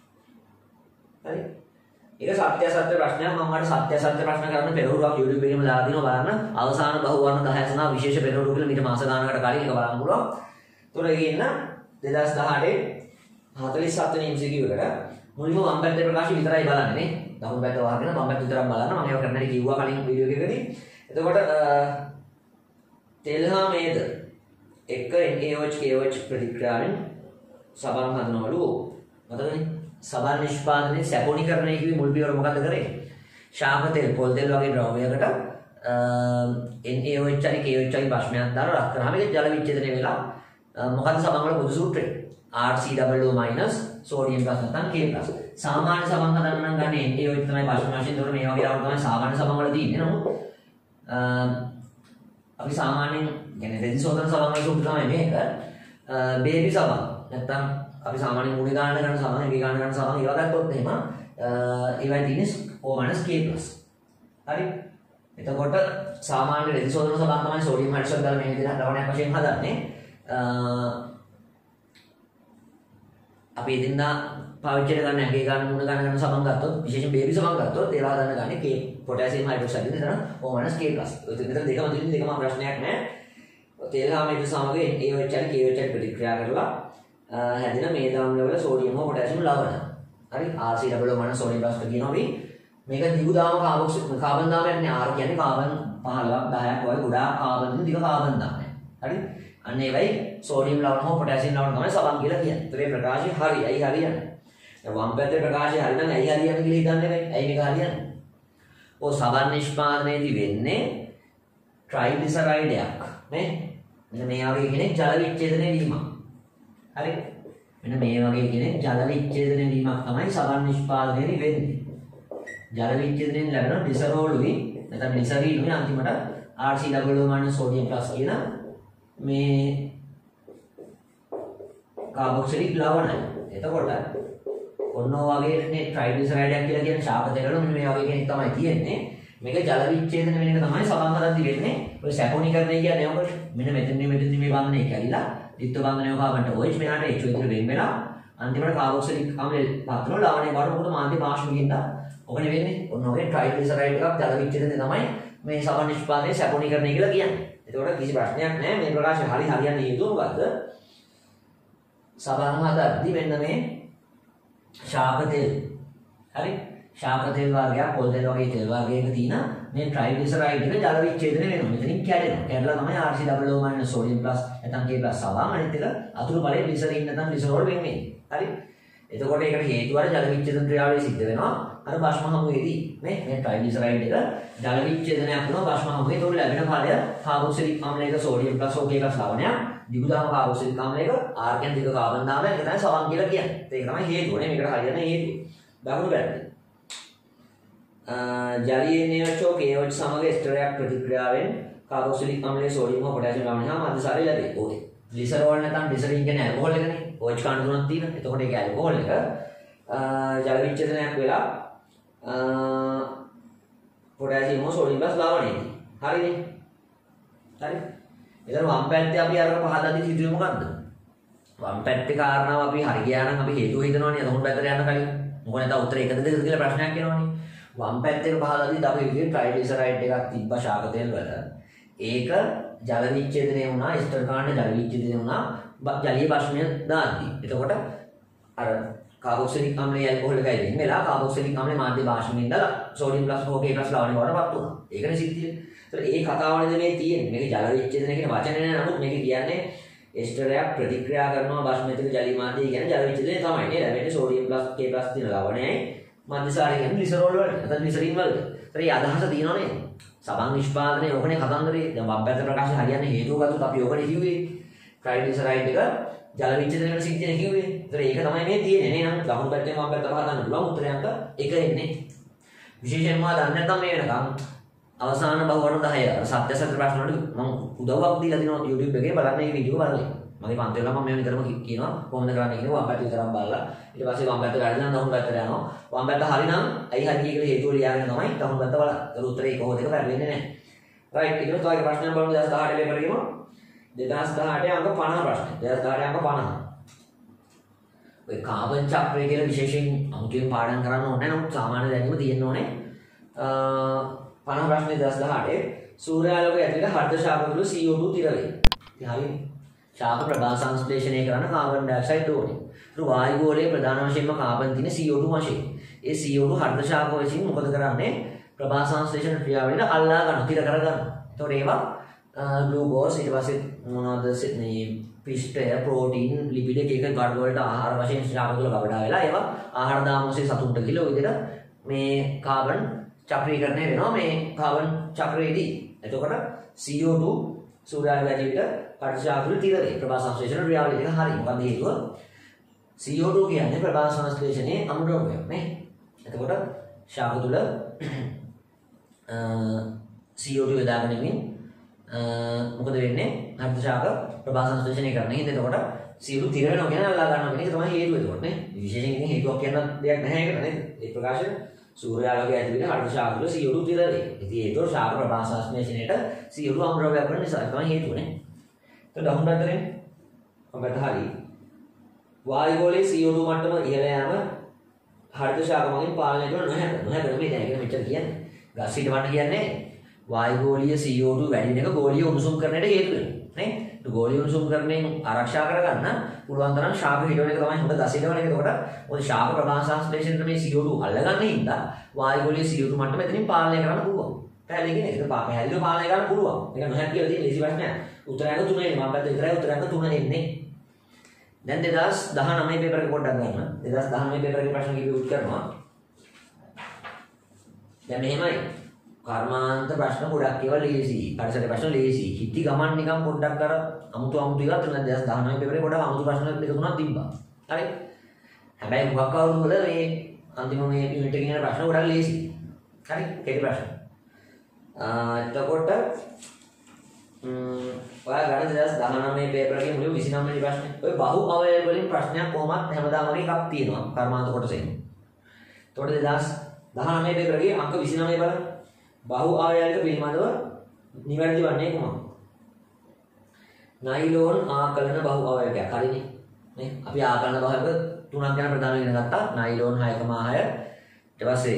හරි. ඒක සත්‍ය සත්‍ය ප්‍රශ්නයක්. මම මට සත්‍ය සත්‍ය ප්‍රශ්න කරන්න පෙරහුරුවක් YouTube එකේම දාලා දිනවා බලන්න. අවසාන බහුවර්ණ 10 සඳහා විශේෂ පෙරහුරු කියලා මීට මාස ගානකට කලින් ඒක බලන්න පුළුවන්. ඒතකොට ඒකේ ඉන්න 2018 47 වෙනි MCQ එකට මුලින්ම වම් පැත්තේ ප්‍රකාශ විතරයි බලන්නේ නේ. දකුණු පැත්ත වහගෙන වම් පැත්ත විතරක් බලන්න. මම ඒක කරන්න හැටි කිව්වා කලින් වීඩියෝ එකකදී. එතකොට තෙල් හා මේද එක NaOH KOH ප්‍රතික්‍රියාවෙන් සබන් හදනවලු. මතකනේ? සබන් නිෂ්පාදනයේ සැපොනිකරණය කිව්වේ මුල් පියවර මොකද්ද කරේ? ශාක තෙල්, පොල් තෙල් වගේ ද්‍රව්‍යයකට NaOH හරි KOH හරි භස්මයක් දාලා රත් කරාම ඒක ජල විච්ඡේදනය වෙලා මොකද්ද සබන් වල පොදු සූත්‍රය? RCOO- සෝඩියම් ප්ලස් නැත්නම් K+. සාමාන්‍ය සබන් හදන්න නම් ගන්නේ NaOH තමයි භස්ම වශයෙන්. ඒතකොට මේ වගේ රවුම් තමයි සාමාන්‍ය සබන් වල තියෙන්නේ. නමුත් අපි සාමාන්‍යයෙන් කියන්නේ රෙදිසෝදන සබන් වල සූත්‍රය තමයි මේක. බේබි සබන් නැත්නම් අපි සාමාන්‍යයෙන් මුණි ගන්න ගන්න සබන්, එගේ ගන්න ගන්න සබන් ඒවා ගත්තොත් එහෙම ඒවයි තියෙන්නේ O- K+. හරි. එතකොට සාමාන්‍ය රෙදිසෝදන සබන් තමයි සෝඩියම් හයිඩ්‍රොක්සයිඩ් දාලා මේ විදිහට ද්‍රවණයක් වශයෙන් හදන්නේ. අපි එදින්දා පාවිච්චි කරන ඇගේ ගන්න මුණ ගන්න සබන් ගත්තොත් විශේෂයෙන් බේබි සබන් ගත්තොත් ඒවා හදන්න ගන්නේ K පොටෑසියම් හයිඩ්‍රොක්සයිඩ් දෙන O- K+. මෙතන දෙකම දෙන්නේ දෙකම ප්‍රශ්නයක් නෑ. තෙල් හා මේද සමග NaOH හරි KOH හරි ප්‍රතික්‍රියා කරලා හැදෙන මේද අම්ල වල සෝඩියම් හෝ පොටෑසියම් ලවණ. හරි RCOO- සෝඩියම් ප්ලස් කියනවා අපි. මේක දිගු දාම කාබන් දාමයක් නේ. R කියන්නේ කාබන් 15ක් 10ක් වගේ ගොඩාක් කාබන් දින දිග කාබන් දාමයක්. හරි. අන්න ඒවයි සෝඩියම් ලවණ හෝ පොටෑසියම් ලවණ තමයි සබන් කියලා කියන්නේ. ඒතරේ ප්‍රකාශය හරි. ඇයි හරියන්නේ? දැන් වම් පැත්තේ ප්‍රකාශය හරි නම් ඇයි හරියන්නේ කියලා හිතන්නේ නැහැ. ඇයි මේක හරියන්නේ? ඔය සබන් නිෂ්පාදනයේදී වෙන්නේ ට්‍රයිග්ලිසරයිඩයක් නේ. මෙන්න මේ වගේ කෙනෙක් ජල විච්ඡේදනය වීමක්. හරි. මෙන්න මේ වගේ කෙනෙක් ජල විච්ඡේදනය වීමක් තමයි සබන් නිෂ්පාදනයේදී වෙන්නේ. ජල විච්ඡේදනයෙන් ලැබෙන ඩිසරෝලුයි නැත්නම් ඩිසරීනුයි අන්තිමට RCOO- සෝඩියම් ප්ලස් කියන මේ කාබොක්සිලික් ලවණයි. එතකොට ඔන්න වගේනේ ට්‍රයිග්ලිසරයිඩයක් කියලා කියන ශාක දෙකවල මෙන්න මේ වගේ කෙනෙක් තමයි තියෙන්නේ. මේක ජල විච්ඡේදන වෙන එක තමයි සබන් හදද්දී වෙන්නේ. ඔය සැපොනිකරණය කියන්නේ මොකද? මෙන්න මෙතනින් මේ බන්ධනය කැරිලා ද්විත්ව බන්ධනය කාබන්ට OH මෙහාට H විතර වෙන් වෙලා අන්තිමට කාබොක්සිලික් අම්ලේ පාත්‍රවල ලවණය වඩ මොකද මාධ්‍ය පාර්ශ්වකින්ද ඔකනේ වෙන්නේ. ඔන්න ඔය ට්‍රයිග්ලිසරයිඩ් එකක් ජල විච්ඡේදනය තමයි මේ සබන් නිෂ්පාදනයේ සැපොනිකරණය කියලා කියන්නේ. එතකොට කිසි ප්‍රශ්නයක් නැහැ. මේ ප්‍රකාශය හරියන්නේ හේතුව මොකද්ද? සබන් හදද්දී මෙන්න මේ ශාක තෙල්. හරි. ශාක තෙල් වර්ගයක්, පොල් තෙල් වගේ තෙල් වර්ගයක තියෙන මේ ට්‍රයිග්ලිසරයිඩ් එක ජල විච්ඡේදනය වෙනවා. මෙතනින් කැඩෙනවා. කැඩලා තමයි RCOO- සෝඩියම් ප්ලස් නැත්නම් K+ සබන් අනිත් එක අතුරු බලයේ ග්ලිසරින් නැත්නම් ග්ලිසරෝල් වෙන්නේ. හරි. එතකොට ඒකට හේතුව අර ජල විච්ඡේදන ක්‍රියාවලිය සිද්ධ වෙනවා. අර භස්ම හමුවේදී මේ ට්‍රයිග්ලිසරයිඩ් එක ජල විච්ඡේදනයක් කරනවා භස්ම හමුවේ. ඒතකොට ලැබෙන ඵලය කාබොක්සිලික් ආම්ලයක සෝඩියම් ප්ලස් K+ ලවණයක්. දිගුදාම කාබොක්සිලික් ආම්ලයක R කියන දිග කාබන් දාමයක්. ඒක තමයි සබන් කියලා කියන්නේ. ඒක තමයි හේතුව නේ. මේකට හරියන හේතුව. දකුණු පැත්තේ ජලීය NaOH KOH සමග එස්ටරයක් ප්‍රතික්‍රියාවෙන් කාබොක්සිලික් ආම්ලයේ සෝඩියම් හෝ පොටෑසියම් ලවණ හා මද්‍යසාරය ලැබේ. ඕකේ. ග්ලිසරෝල් නැත්නම් ග්ලිසරින් කියන්නේ ඇල්කොහොල් එකනේ. OH කණ්ඩ තුනක් තියෙනවා. එතකොට ඒක ඇල්කොහොල් එක ජල විච්ඡේදනයක් වෙලා පොටෑසියම් හෝ සෝඩියම් ප්ලස් ලවණයේදී. හරිනේ. හරි. එතන වම් පැත්තේ අපි අර පහදන්නේ සිදුවේ මොකද්ද? වම් පැත්තේ කාරණාව අපි හරි ගියා නම් අපි හේතුව හිතනවනේ දකුණු පැත්තට යන්න කලින්. මොකද නැත්නම් උත්තරේ එකද දෙකද කියලා ප්‍රශ්නයක් එනවනේ. වම් පැත්තේ පහදද්දී අපි විදිහේ ට්‍රයිග්ලිසරයිඩ් එකක් තිබ්බා ශාක තෙල් වල. ඒක ජල විච්ඡේදනය වුණා, එස්ටර් කාණ්ඩ ජල විච්ඡේදනය වුණා ජලීය භස්මය දාද්දී. එතකොට අර කාබොක්සිලික් ආම්ලයේ ඇල්කොහොල් එකයි වෙන වෙලා කාබොක්සිලික් ආම්ලයේ මාධ්‍ය භාෂණයෙන් දාලා සෝඩියම් ප්ලස් හෝ K+ ලවණය වඩපත් වුණා. ඒකනේ සිද්ධිය. ඒතර ඒ කතාවනේ මේ තියෙන්නේ. මේක ජල විච්ඡේදනය කියන වචනේ නෑ. නමුත් මේක කියන්නේ එස්ටරයක් ප්‍රතික්‍රියා කරනවා භස්මයක ජලීය මාධ්‍ය කියන්නේ ජල විච්ඡේදනය තමයි නේ. ලැබෙන්නේ සෝඩියම් ප්ලස් K+ තියෙන ලවණයයි මද්‍යසාරය කියන්නේ ග්ලිසරෝල් වල නැත්නම් ග්ලිසරින් වල. ඒතර මේ අදහස තියෙනවා නේද? සබන් නිෂ්පාදනයේ ඕකනේ කතන්දරේ. දැන් වම් පැත්ත ප්‍රකාශ හරියන්නේ හේතුව ගත්තොත් අපි ඕකනේ කිව්වේ. ට්‍රයිග්ලිසරයිඩ් එක ජල විච්ඡේදනය වෙන සිද්ධියනේ කිව්වේ. ඒතර ඒක තමයි මේ තියෙන්නේ නේ. නම් දකුණු පැත්තෙන් වම් පැත්ත පහදන්න පුළුවන් උත්තරයන්ක එක එන්නේ. විශේෂයෙන්ම දන්නේ නැත්නම් මේ වෙනකම් අවසාන බහුවර්ණ 10 අර සත්‍ය සත්‍ය ප්‍රශ්න වලට මම උදව්වක් දීලා දිනවා YouTube එකේ බලන්න මේ වීඩියෝ බලන්න. මගේ පන්ති වල මම මේ විතරම කියනවා කොහොමද කරන්නේ කියන වම් පැත්ත විතරක් බලලා ඊට පස්සේ වම් පැත්ත ගාලා දකුණු පැත්තට යනවා. වම් පැත්ත හරිනම් ඇයි හරි කියලා හේතුව ලියාගෙන තමයි දකුණු පැත්ත බලන්න. ඒක උත්තරේ කොහොමද ඒක පැටලෙන්නේ නැහැ. රයිට් ඊට පස්සේ ඔයගේ ප්‍රශ්නයක් බලමු 2018 පේපර් එකේම 2018 අංක 50 ප්‍රශ්න. 2018 අංක 50. ඔය කාබන් චක්‍රය කියලා විශේෂයෙන් අමුතුවෙන් පාඩම් කරන්න ඕනේ නැහැ. නමුත් සාමාන්‍ය දැනීම තියෙන්න ඕනේ. 50 ප්‍රශ්නේ 2018 සූර්යාලෝකයේ ඇතුළත හර්ධ ශාක තුළ CO2 තිර වේ. ඉතින් හරිනේ. ශාක ප්‍රභා සංශ්ලේෂණය කරන කාබන් ඩයොක්සයිඩ් ඕනේ. ඒක වායු ගෝලයේ ප්‍රධාන වශයෙන්ම කාබන් තියෙන CO2 වශයෙන්. ඒ CO2 හර්ධ ශාක වශයෙන් මොකද කරන්නේ? ප්‍රභා සංශ්ලේෂණ ක්‍රියාවලියට අල්ලා ගන්න, තිර කර ගන්න. ඒතකොට ඒවා ග්ලූකෝස් ඊට පස්සේ මොනවද මේ පිෂ්ඨය, ප්‍රෝටීන්, ලිපිඩ එක ගඩ වලට ආහාර වශයෙන් ශාක තුළ ගබඩා වෙලා ඒවා ආහාර දාමෝසේ සතුන්ට කියලා ඔය විදිහට මේ කාබන් චක්‍රීකරණය වෙනවා මේ කාබන් චක්‍රයේදී. එතකොට CO2 සූර්යාගේ වැජිට පරිශාකුළු තිරේ ප්‍රභා සංශ්ලේෂණ ක්‍රියාවලිය එක හරියි. මොකද හේතුව CO2 කියන්නේ ප්‍රභා සංශ්ලේෂණයේ අමුද්‍රව්‍යයක් නේ. එතකොට ශාක තුළ CO2 යොදාගෙන ඉමින් මොකද වෙන්නේ? හර්ධ ශාක ප්‍රභා සංශ්ලේෂණය කරන්නේ. එතකොට CO2 තිර වෙනවා කියන අල්ලා ගන්නවා කියන එක තමයි හේතුව. එතකොට නේ විශේෂයෙන් ඉතින් හේතුවක් කියන්න දෙයක් නැහැ ඒකට නේද? ඒ ප්‍රකාශය සූර්යාලෝකයේ ඇතිවෙන හර්ධ ශාක තුළ CO2 තිර වේ. ඉතින් ඒතකොට ශාක ප්‍රභා සංශ්ලේෂණයට CO2 අමුද්‍රව්‍යයක් වෙන නිසා තමයි හේතුව නේ. එතකොට අහුන් අතරේ අපිට හරි වායු ගෝලයේ CO2 මට්ටම ඉහළ යාම හර්ධ ශාක මගින් පාලනය කරන නොහැක මේ දැන් ඒක මෙච්චර කියන්නේ. ගස් හිටවන්න කියන්නේ වායු ගෝලීය CO2 වැඩි වෙන එක ගෝලීය උණුසුම් කරන්නට හේතු වෙනවා නේ. ඒ ගෝලීය උණුසුම් කරණයෙන් ආරක්ෂා කරගන්න පුළුවන් තරම් ශාක හිටවන එක තමයි හොඳ ගස් හිටවන එක. එතකොට මොකද ශාක ප්‍රභා සංශ්ලේෂණයට මේ CO2 අල්ලගන්න හින්දා වායු ගෝලීය CO2 මට්ටම එතනින් පාලනය කරන්න පුළුවන්. පැහැදිලි කියන්නේ ඒක පැහැදිලිව පාලනය කරන්න පුළුවන්. ඒක නොහැක කියලා තියෙන ලේසි ප්‍රශ්නයක්. උත්තරයක 3 එන්නේ. මම පැත්ත විතරයි උත්තරයක 3 එන්නේ. දැන් 2019 පේපර් එක පොඩ්ඩක් ගන්න. 2019 පේපර් එකේ ප්‍රශ්න කිව්ව උත්තර කරනවා. දැන් මෙහෙමයි. කර්මාන්ත ප්‍රශ්න ගොඩක් ඒවා ලේසි. පරිසර ප්‍රශ්න ලේසි. හිටි ගමන් නිකන් පොඩ්ඩක් අර අමුතු එකක් තුන 2019 පේපරේ පොඩක් අමුතු ප්‍රශ්න දෙක තුනක් තිබ්බා. හරි. හැබැයි මොකක් අවුරුදු වල මේ අන්තිම මේ යුනිට් එකේ යන ප්‍රශ්න ගොඩක් ලේසි. හරි. ඒක ප්‍රශ්න. එතකොට ඔයා ගන්න 2019 පේපර් එකේ මුලින් 29 වෙනි ප්‍රශ්නේ. ඔය බහු අවයව වලින් ප්‍රශ්නයක් කොහොමත් හැමදාම වගේ එකක් තියෙනවා කර්මාන්ත කොටසෙන්. එතකොට 2019 පේපර් එකේ අංක 29 බලන්න. බහු අවයවයක පිළිබඳව නිවැරදි වන්නේ කොහොමද? නයිලෝන් ආකලන බහු අවයවයක්. හරිනේ. නේ? අපි ආකලන බහු අවයව තුනක් ගැන ප්‍රධානම ඉගෙන ගත්තා. නයිලෝන් 6,6. ඊට පස්සේ